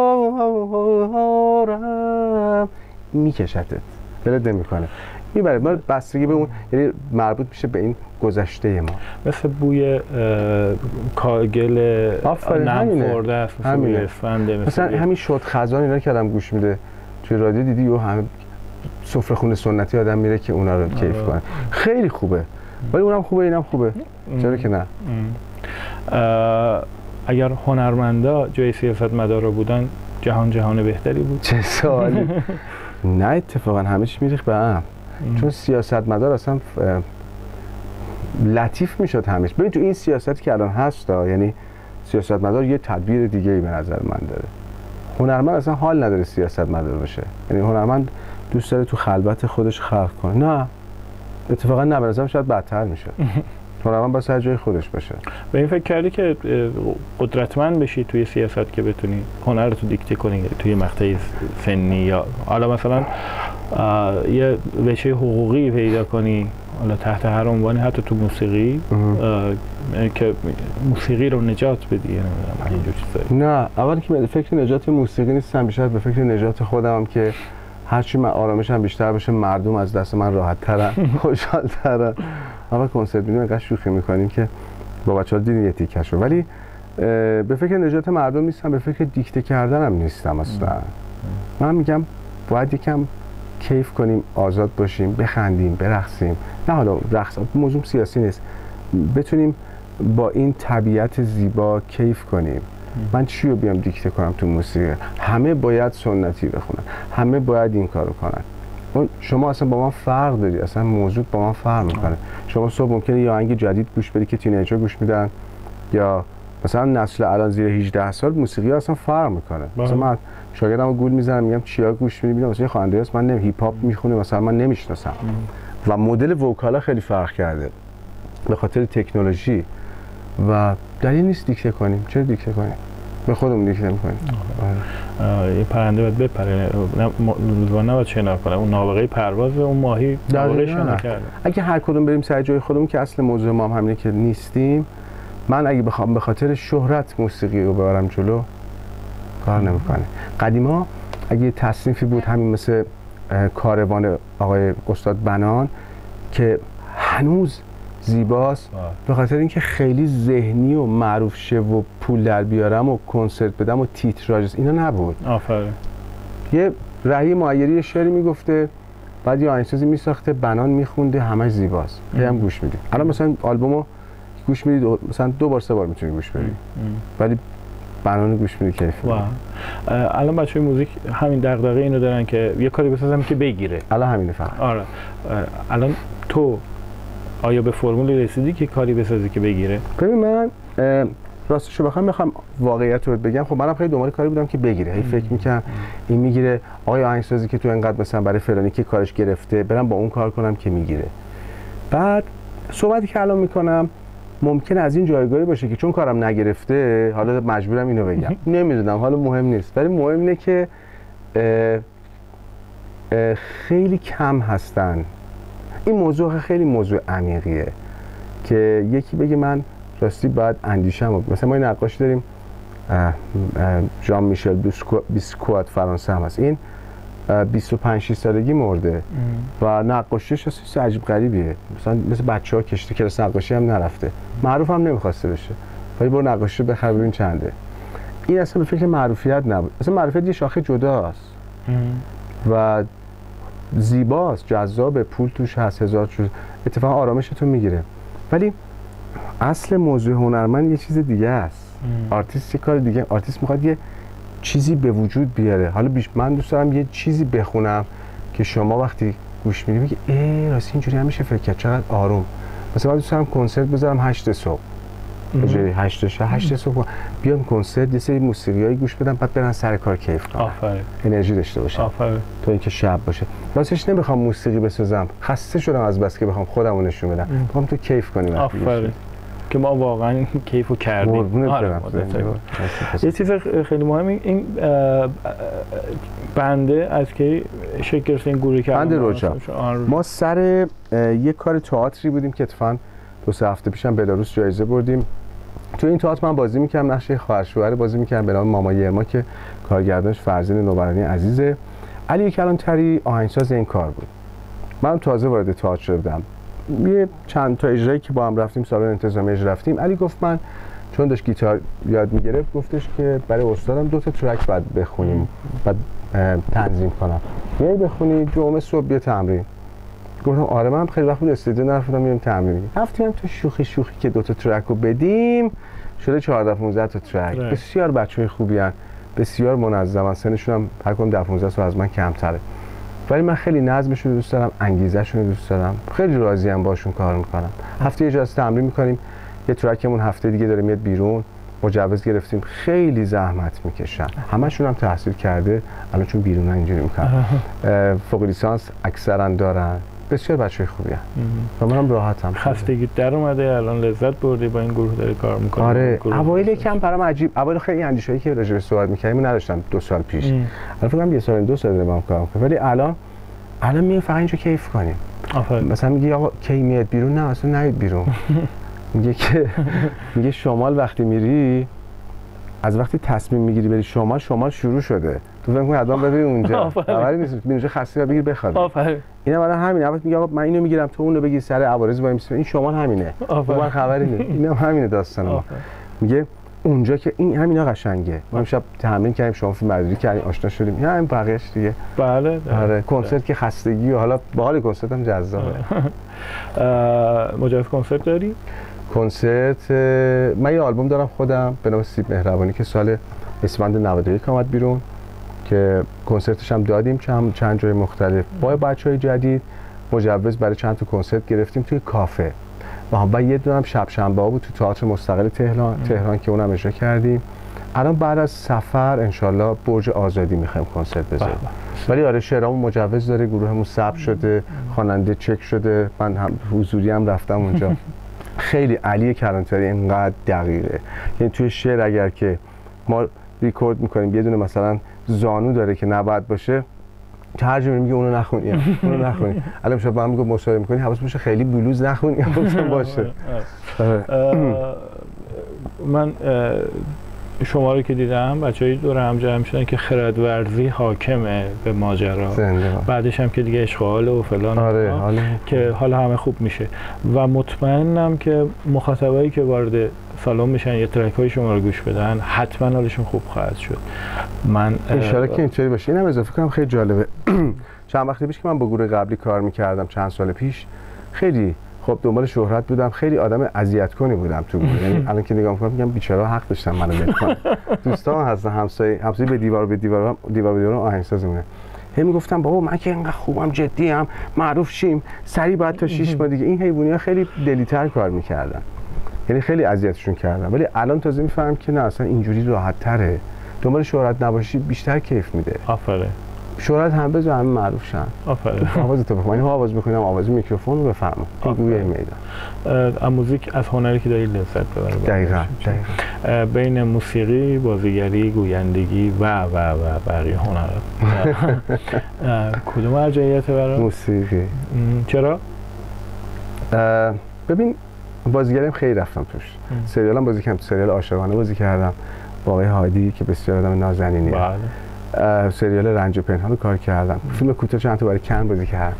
دارم، میکشتت، دلت نمیکنه، میبره. ما بستگی به اون، یعنی مربوط میشه به این گذشته ما. مثل بوی کاگل نم خورده است، مثل بوی اسفنده، مثلا همین شد خزان اینا که آدم گوش میده توی رادیو، دیدی و همه سفره خونه سنتی آدم میره که اونا رو کیف کنه، خیلی خوبه. ولی اونم خوبه اینم خوبه، چرا که نه. اگر هنرمندا جای سیاستمدارا بودن جهان بهتری بود. چه سوالی. نه اتفاقا همه چی میریخت به هم. چون سیاستمدار اصلا لطیف میشد همش. ببین تو این سیاستی که الان هست، یعنی سیاستمدار یه تدبیر دیگه ای به نظر من داره. هنرمند اصلا حال نداره سیاستمدار بشه. یعنی هنرمند دوست داره تو خلوت خودش خلق کنه. نه اتفاقا نه، به نظرم شاید بدتر میشه. هنرمند باید سر جای خودش باشه. به این فکر کردی که قدرتمند بشی توی سیاست که بتونی هنر رو دیکته کنی توی مقطع فنی، یا حالا مثلا یه وجه حقوقی پیدا کنی، حالا تحت هر عنوانی، حتی تو موسیقی که موسیقی رو نجات بدی، اینجور چیزایی؟ نه، اول که به فکر نجات موسیقی نیستم، بیشتر به فکر نجات خودم که هرچی من آرامشم بیشتر بشه، مردم از دست من راحت ترن، خوشحال ترن. اول کنسرت میدیم اینقدر شوخی میکنیم که با بچه‌ها دیدین یه تیکش رو، ولی به فکر نجات مردم نیستم، به فکر دیکته کردنم نیستم اصلا. من میگم باید یکم کیف کنیم، آزاد باشیم، بخندیم، برقصیم. نه حالا رقص موضوع سیاسی نیست، بتونیم با این طبیعت زیبا کیف کنیم. من چی رو بیام دیکته کنم تو موسیقی؟ همه باید سنتی بخونن، همه باید این کارو کنن. شما اصلا با من فرق داری، اصلا موضوع با من فرق میکنه. شما صبح ممکنه یه آهنگ جدید گوش بدی که تینیجرها گوش میدن، یا مثلا نسل الان زیر 18 سال موسیقی اصلا فرق میکنه. مثلا من شاگردمو گول میزنم، میگم چیا گوش میدی؟ میگم مثلا یه خواننده است من هیپ هاپ میخونه، مثلا من نمیشناسم. و مدل وکالا خیلی فرق کرده به خاطر تکنولوژی و دلیل نیست دیکته کنیم. چرا دیکته کنیم؟ به خودمون دیکته میکنیم. یه پرنده باید بپره، نه باید شنا کنه. اون نابغه پرواز اون ماهی نابغه شنا کرده. اگه هر کدوم بریم سر جای خودمون که اصل موضوع ما هم همینه که نیستیم. من اگه بخوام به خاطر شهرت موسیقی رو ببرم جلو، کار نمیکنه. قدیما اگه تصنیفی بود همین مثل کاروان آقای استاد بنان که هنوز زیباست، به خاطر اینکه خیلی ذهنی و معروف شه و پول در بیارم و کنسرت بدم و تیتراژ اینا نبود. آفرین. یه رهی معیری شعری میگفته، بعد یه آهنگسازی میساخته، بنان میخونده، همش زیباست. هم گوش میدی. الان مثلا آلبومو گوش میدید مثلا 2 بار 3 بار میتونی گوش بدی، ولی بنان گوش میدی کیف. الان بچه‌های موزیک همین دغدغه اینو دارن که یه کاری بسازم که بگیره. الان همینه فقط. آره. الان تو آیا به فرمولی رسیدی که کاری بسازی که بگیره؟ ببین من راستشو بخوام واقعیت رو بگم، خب منم خیلی دنبال کاری بودم که بگیره. هی فکر می‌کردم این میگیره، آقای آهنگسازی که تو انقدر مثلا برای فلانی که کارش گرفته، برم با اون کار کنم که میگیره. بعد صحبتی که الان میکنم ممکنه از این جایگاهی باشه که چون کارم نگرفته حالا مجبورم اینو بگم. نمیدونم، حالا مهم نیست، ولی مهم اینه که خیلی کم هستن. این موضوع خیلی موضوع عمیقیه که یکی بگه من راستی باید اندیشه‌مو مثلا ما این نقاشی داریم ژان میشل بیسکوات فرانسه هم هست، این 25 سالگی مرده و نقاشیش اصلا عجیب غریبیه، مثل بچه‌ها کشته کلاس نقاشی هم نرفته، معروف هم نمیخواسته بشه، ولی برو نقاشی بخر ببین چنده. این اصلا به فکر معروفیت نبود، اصلا معروفیت یه شاخه جداست و زیباست، جذاب، پول توش هست، هزار چیز، اتفاقا آرامشتون میگیره. ولی اصل موضوع هنرمند یه چیز دیگه است. آرتیست یه کار دیگه، آرتیست میخواد یه چیزی به وجود بیاره. حالا من دوست دارم یه چیزی بخونم که شما وقتی گوش میدی بگی راست اینجوری هم میشه فکر کرد، چقدر آروم. مثلا من دوست دارم کنسرت بذارم 8 صبح، بجای 8 صبح بیام کنسرت یه سری موسیقیایی گوش بدم، بعد برن سر کار کیف کنم. آفرین. انرژی داشته باشم. آفرین. تا اینکه شب باشه. راستش نمیخوام موسیقی بسازم، خسته شدم از بس که بخوام خودمو نشون بدم. میخوام تو کیف کنی. آفرین. که ما واقعا کیفو کردیم. یه چیز خیلی مهمی این بنده از که شکل گرفت این گروهی که بنده رجا. ما سر یه کار تئاتری بودیم که اتفاقاً 2-3 هفته پیشم بلاروس جایزه بردیم. تو این تئاتر من بازی می‌کردم، نقش خواهر شوهر بازی می‌کردم به نام ماما یرما که کارگردانش فرزین نوبرانی عزیزه. علی کلانتری آهنگساز این کار بود. من تازه وارد تئاتر شدم. یه چند تا اجرایی که با هم رفتیم سالن انتظامی اجرا رفتیم، علی گفت من چون داشت گیتار یاد میگرفت گفتش که برای استادم 2 تا ترک بعد بخونیم، بعد تنظیم کنم. میای بخونی جمعه صبح بیا تمرین. گفتم آره، من خیلی وقت بود استودیو نرفتم میرم تمرین. رفتیم تو شوخی که 2 تا ترک رو بدیم، شده 14-15 تا ترک. بسیار بچه‌های خوبی ان، بسیار منظمن، سنشون هم هر کدوم 10-15 سال از من کمتره. ولی من خیلی نظمشون رو دوست دارم، انگیزه‌شون رو دوست دارم، خیلی راضیم باشون کار میکنم. هفته یه جلسه تمرین میکنیم، یه ترکمون هفته دیگه داره میاد بیرون، مجوز گرفتیم، خیلی زحمت میکشن. همشون هم تحصیل کرده، الان چون بیرونن اینجوری میکنن. فوق لیسانس اکثرا دارن، بسیار بچه‌های خوبی ان و منم راحتم. خستگی در اومده، الان لذت بردی با این گروه داری کار میکنی؟ آره، اوایل یکم برام عجیب، اوایل خیلی اندیشه‌ای که راجع به صحبت می‌کردیم نداشتم 2 سال پیش. الان فکر کنم 1 سال 2 سال دارم با هم کار می‌کنم، ولی الان میگه فقط اینجا کیف کنیم. مثلا میگه آقا کی میاد بیرون؟ نه اصلا نید بیرون. میگه شمال وقتی میری، از وقتی تصمیم میگیری بری شمال شروع شده. تو فکر کن آدم ببین اونجا. اولی نیست، اونجا خسته بگیر بخواد. آفرین. اینا برای همین اول میگه آقا من اینو میگیرم تو اونو بگیر سر عوارض وای میسه. این شمال همینه. من خبری نیست. اینا همینه داستان ما. میگه اونجا که این همینا قشنگه. ما امشب تمرین کردیم، شما فیلم برداری کردیم، آشنا شدیم. همین بقیه‌اش دیگه. بله. آره، کنسرت که خستگی و حالا باحال کنسرت هم جذابه. مجوز کنسرت داری؟ کنسرت من یه آلبوم دارم خودم به نام سیب مهربانی که سال اسفند 91 اومد بیرون که کنسرتش هم دادیم چند جای مختلف با بچهای جدید. مجوز برای چند تا کنسرت گرفتیم توی کافه و یه دونه هم شب شنبه‌ها بود تو تئاتر مستقل تهران که اونم اجرا کردیم. الان بعد از سفر انشالله برج آزادی می‌خوایم کنسرت بذاریم. ولی آره شعرامون مجوز داره، گروهمون ثبت شده، خواننده چک شده، من هم حضوری هم رفتم اونجا. خیلی علی کلانتری اینقدر دقیقه، یعنی توی شعر اگر که ما ریکورد میکنیم یه دونه مثلا زانو داره که نباید باشه، ترجمه میگه اونو نخونی اونو نخونی. الان شب با هم میگم مصاحبه میکنی حواس باشه خیلی بلوز نخونی حواستون باشه. من شما رو که دیدم بچه‌های دور هم جمع شدن که خردورزی حاکمه به ماجرا، بعدش هم که دیگه اشغال و فلان. آره، که حالا همه خوب میشه و مطمئنم که مخاطبایی که وارد سالن میشن یه ترک‌های شما رو گوش بدن حتما حالشون خوب خواهد شد. من ان شاءالله که اینطوری باشه. اینم اضافه کنم خیلی جالبه. چند وقت پیش که من با گروه قبلی کار میکردم، چند سال پیش، خیلی خب دنبال شهرت بودم، خیلی آدم اذیت کنی بودم تو گروه. یعنی الان که نگاه می‌کنم میگم بیچاره حق داشتن منو ول کنن. دوستان هستن همسایه به دیوار آهنگسازمونه. هی میگفتم بابا من که اینقدر خوبم، جدی‌ام، معروف شیم، سری بعد تا 6 ماه دیگه. این حیوانی‌ها خیلی دلی‌تر کار می‌کردن. یعنی خیلی اذیتشون کردم، ولی الان تازه میفهمم که نه، اصلا اینجوری راحت‌تره. دنبال شهرت نباشی بیشتر کیف میده. آفرین. شهرت هم بذار همه معروف شن. آفرین. آواز تو بخونم، آواز می‌خونم، آواز میکروفون رو بفهمم. این گویه میدم. از موزیک، از هنری که داری لذت ببری. دقیقاً. بین موسیقی، بازیگری، گویندگی و بقیه هنرات کدوم ارجحیت برات؟ موسیقی. چرا؟ ببین بازیگریم خیلی رفتم توش. سریالم بازی کردم، سریال عاشقانه بازی کردم با آقای هادی که بسیار آدم نازنینیه. بله. سریال رنج و پنهان رو کار کردم. فیلم کوتاه چند تا برای کن بازی کردم.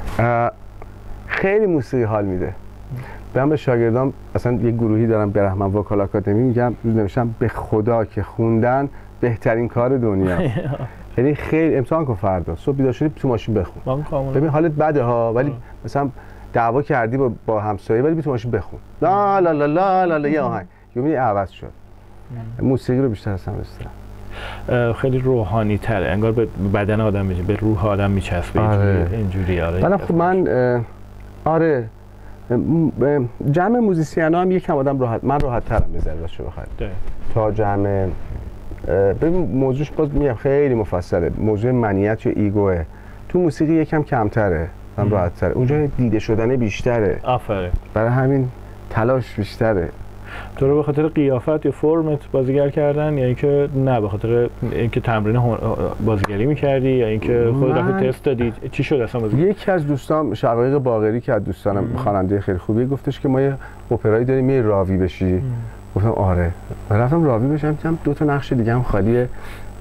خیلی موسیقی حال میده. من به شاگردام اصلا یه گروهی دارم برهمن وکال آکادمی میگم، نوشتم به خدا که خوندن بهترین کار دنیا. یعنی خیلی امتحان کن فردا صبح بیدار شدی تو ماشین بخون. ببین حالت بده ها، ولی مثلا دعوا کردی با همسایه ولی تو ماشین بخون. لا لا لا لا لا, لا یه آهنگ یعنی عوض شد. موسیقی رو بیشتر اصلا دوست خیلی روحانی تره، انگار به بدن آدم میشه، به روح آدم میچسبه. اینجوری من آره جمع موزیسینا هم یکم آدم راحت، من راحت ترم بذاره باشه بخواد تا جمع. ببین موضوعش باز میگم خیلی مفصله، موضوع منیت یا ایگوه تو موسیقی یکم کمتره، من راحت تره، اونجا دیده شدن بیشتره. آفرین. برای همین تلاش بیشتره. تو رو به خاطر قیافت یا فرمت بازیگر کردن یا اینکه نه به خاطر اینکه تمرین بازیگری می‌کردی یا اینکه خودت رفتی تست دادی؟ چی شد اصلا بازیگر؟ یکی از دوستان شقایق باقری که از دوستانم خواننده خیلی خوبی گفتش که ما یه اپرایی داریم میای راوی بشی. گفتم آره. رفتم راوی بشم، دیدم 2 تا نقش دیگه هم خالیه،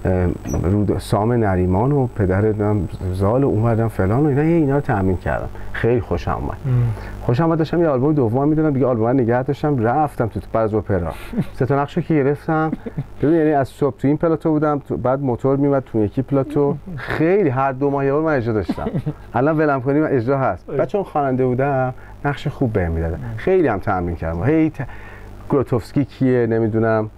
سام نریمان و پدر زال و اومدم فلان و اینا رو تامین کردم. خیلی خوشم اومد. خوشم اومد. داشتم یه آلبوم دوم میدادم دیگه، آلبوم نگه داشتم، رفتم تو بعض اپرا 3 تا نقشو که گرفتم. ببین یعنی از صبح تو این پلاتو بودم، بعد موتور میومد تو یکی پلاتو. خیلی هر 2 ماه یه بار من اجرا داشتم. الان ولم کنیم اجرا هست. بچه‌ها خواننده بودم، نقش خوب بهم میدادن. خیلی هم تمرین کردم. هی گروتوفسکی کیه نمیدونم،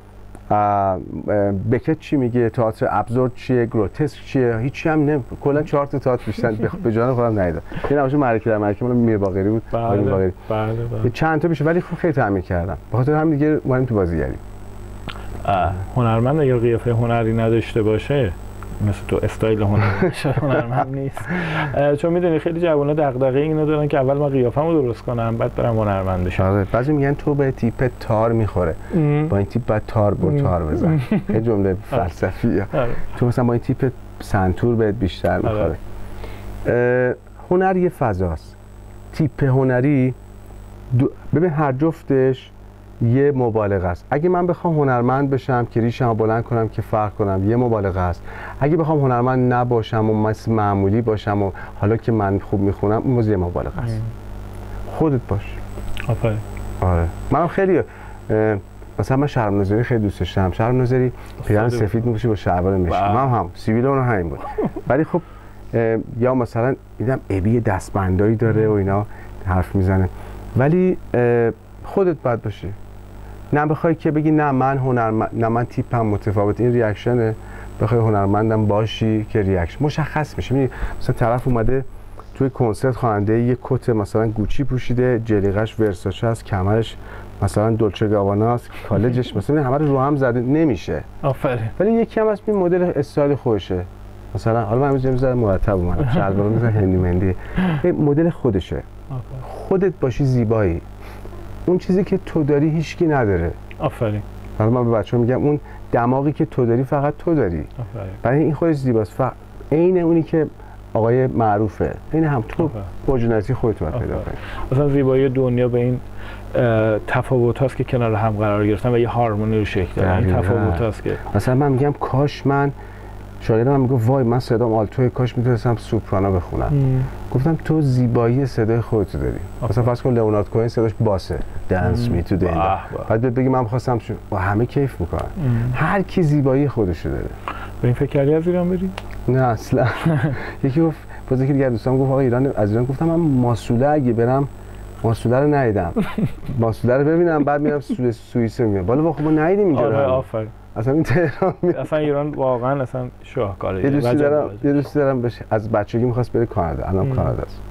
بکت چی میگه، تئاتر ابزورد چیه، گروتسک چیه، هیچی هم نمیدونم. کلا 4 تا تئاتر بیشتر به جان خودم ندیدم. این نمایش معرکه در معرکه مال میر باقری بود. بله. چند تا بیشه ولی خیلی تمرین کردم. به خاطر همین دیگه اومدیم تو بازیگری. هنرمند اگر قیافه هنری نداشته باشه، مثل تو استایل هنرمند نیست. چون میدونی خیلی جوونا دغدغه اینو دارن که اول من قیافه‌مو درست کنم بعد برم هنرمند بشم. آره بعضی میگن تو به تیپ تار میخوره، با این تیپ بعد تار بزن. خیلی جمله فلسفیه. تو مثلا با این تیپ سنتور بهت بیشتر میخوره. هنر یه فضاست. تیپ هنری ببین هر جفتش یه مبالغه است. اگه من بخوام هنرمند بشم که ریشمو بلند کنم که فرق کنم، یه مبالغه است. اگه بخوام هنرمند نباشم و مثل معمولی باشم و حالا که من خوب میخونم، اون یه مبالغه است. خودت باش. آره منم خیلی مثلا من شرم ناظری خیلی دوست داشتم. شرم ناظری پیرن سفید می‌پوشه با شلوار مشکی. من هم سیبیل اون همین بود. ولی خب یا مثلا دیدم ابی دستبندایی داره و اینا حرف میزنه، ولی خودت باید باشی. نه بخوای که بگی نه من هنرمند، نه من تیپم متفاوت، این ریاکشنه. بخوای هنرمندم باشی که ریاکشن مشخص میشه. میگی مثلا طرف اومده توی کنسرت خواننده یه کت مثلا گوچی پوشیده، جلیقش ورساچه است، کمرش مثلا دولچه گابانا است، کالجش مثلا همه رو هم زده، نمیشه. آفرین. ولی یکی هم از این مدل استایل خودشه. مثلا حالا من میذارم مرتب اومدم شلوارو میذارم هندی مندی، مدل خودشه. خودت باشی زیبایی. اون چیزی که تو داری هیچکی نداره. آفرین. حالا من به بچه‌ها میگم اون دماغی که تو داری فقط تو داری. آفرین. برای این خودش زیباست. عین اونی که آقای معروفه، این هم تو اورجینالیتی خودت باید پیدا کنی. مثلا زیبایی دنیا به این تفاوت هاست که کنار هم قرار گرفتن و یه هارمونی رو شکل دادن. این تفاوت هاست که مثلا من میگم کاش من شاگردم میگه وای من صدام آلتوه، کاش میتونستم سوپرانو بخونم. گفتم تو زیبایی صدای خودت داری. مثلا فرض کن لئونارد کوهن صداش باسه، دنس می تو دنیا. بعد بگی من خواستم با همه کیف میکنن. هر کی زیبایی خودشو داره. به این فکر کردی از ایران بری؟ نه اصلا. یکی گفت باز یکی دیگه دوستام گفت آقا ایران، از ایران گفتم من ماسوله اگه برم ماسوله رو ندیدم. ماسوله رو ببینم بعد میرم سوئیس میام. بالا خب ما ندیدیم اینجا. آره آفرین. اصلا این تهران اصلا ایران واقعا اصلا شاهکاره. یه دوستی دارم بشه از بچگی می‌خواست بره کانادا، الان کانادا است.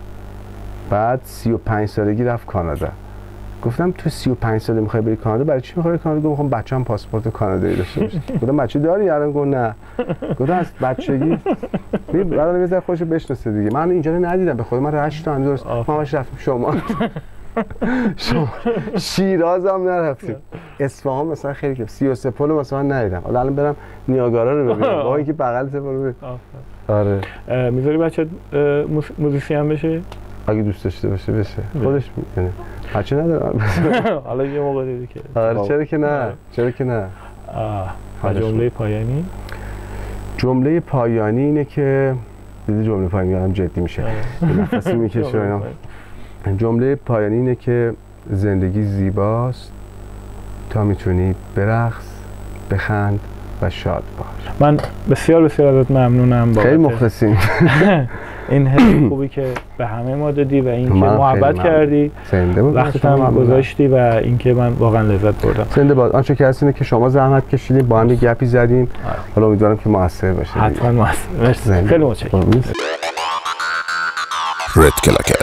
بعد 35 سالگی رفت کانادا. گفتم تو 35 ساله می‌خوای بری کانادا؟ برای چی می‌خوای کانادا؟ گفتم بچه‌م پاسپورت کانادایی داشته باشه. گفتم بچه داری؟ الان گفت نه. گفتم از بچگی برای میذاره خوشو بشناسه دیگه. من اینجا رو ندیدم، به خود من 8 تا درست ما باش رفتیم شما شیراز هم نرفتیم. اصفهان مثلا خیلی که 33 پلو مثلا ندیدم. حالا الان برم نیاگارا رو ببینم با اینکه بغل سفر رو. آره میذاری بچه موزیسین بشه؟ اگه دوست داشته باشه بشه خودش میکنه هرچی ندارم. حالا یه موقع دیدی که آره چرا که نه، چرا که نه. جمله پایانی؟ جمله پایانی اینه که دیدی جمله پایانی هم جدی میشه نفسی میکشه اینا. جمله پایانی اینه که زندگی زیباست تا میتونی برقص، بخند و شاد باش. من بسیار ازت ممنونم. خیلی مخلصیم. این حس خوبی که به همه ما دادی و اینکه محبت کردی، وقتی هم گذاشتی و اینکه من واقعا لذت بردم. زنده باد. آنچه که هست اینه که شما زحمت کشیدین، با هم گپی زدیم. حالا امیدوارم که موثر باشه. حتما موثر. خیلی متشکرم. رد کلاکت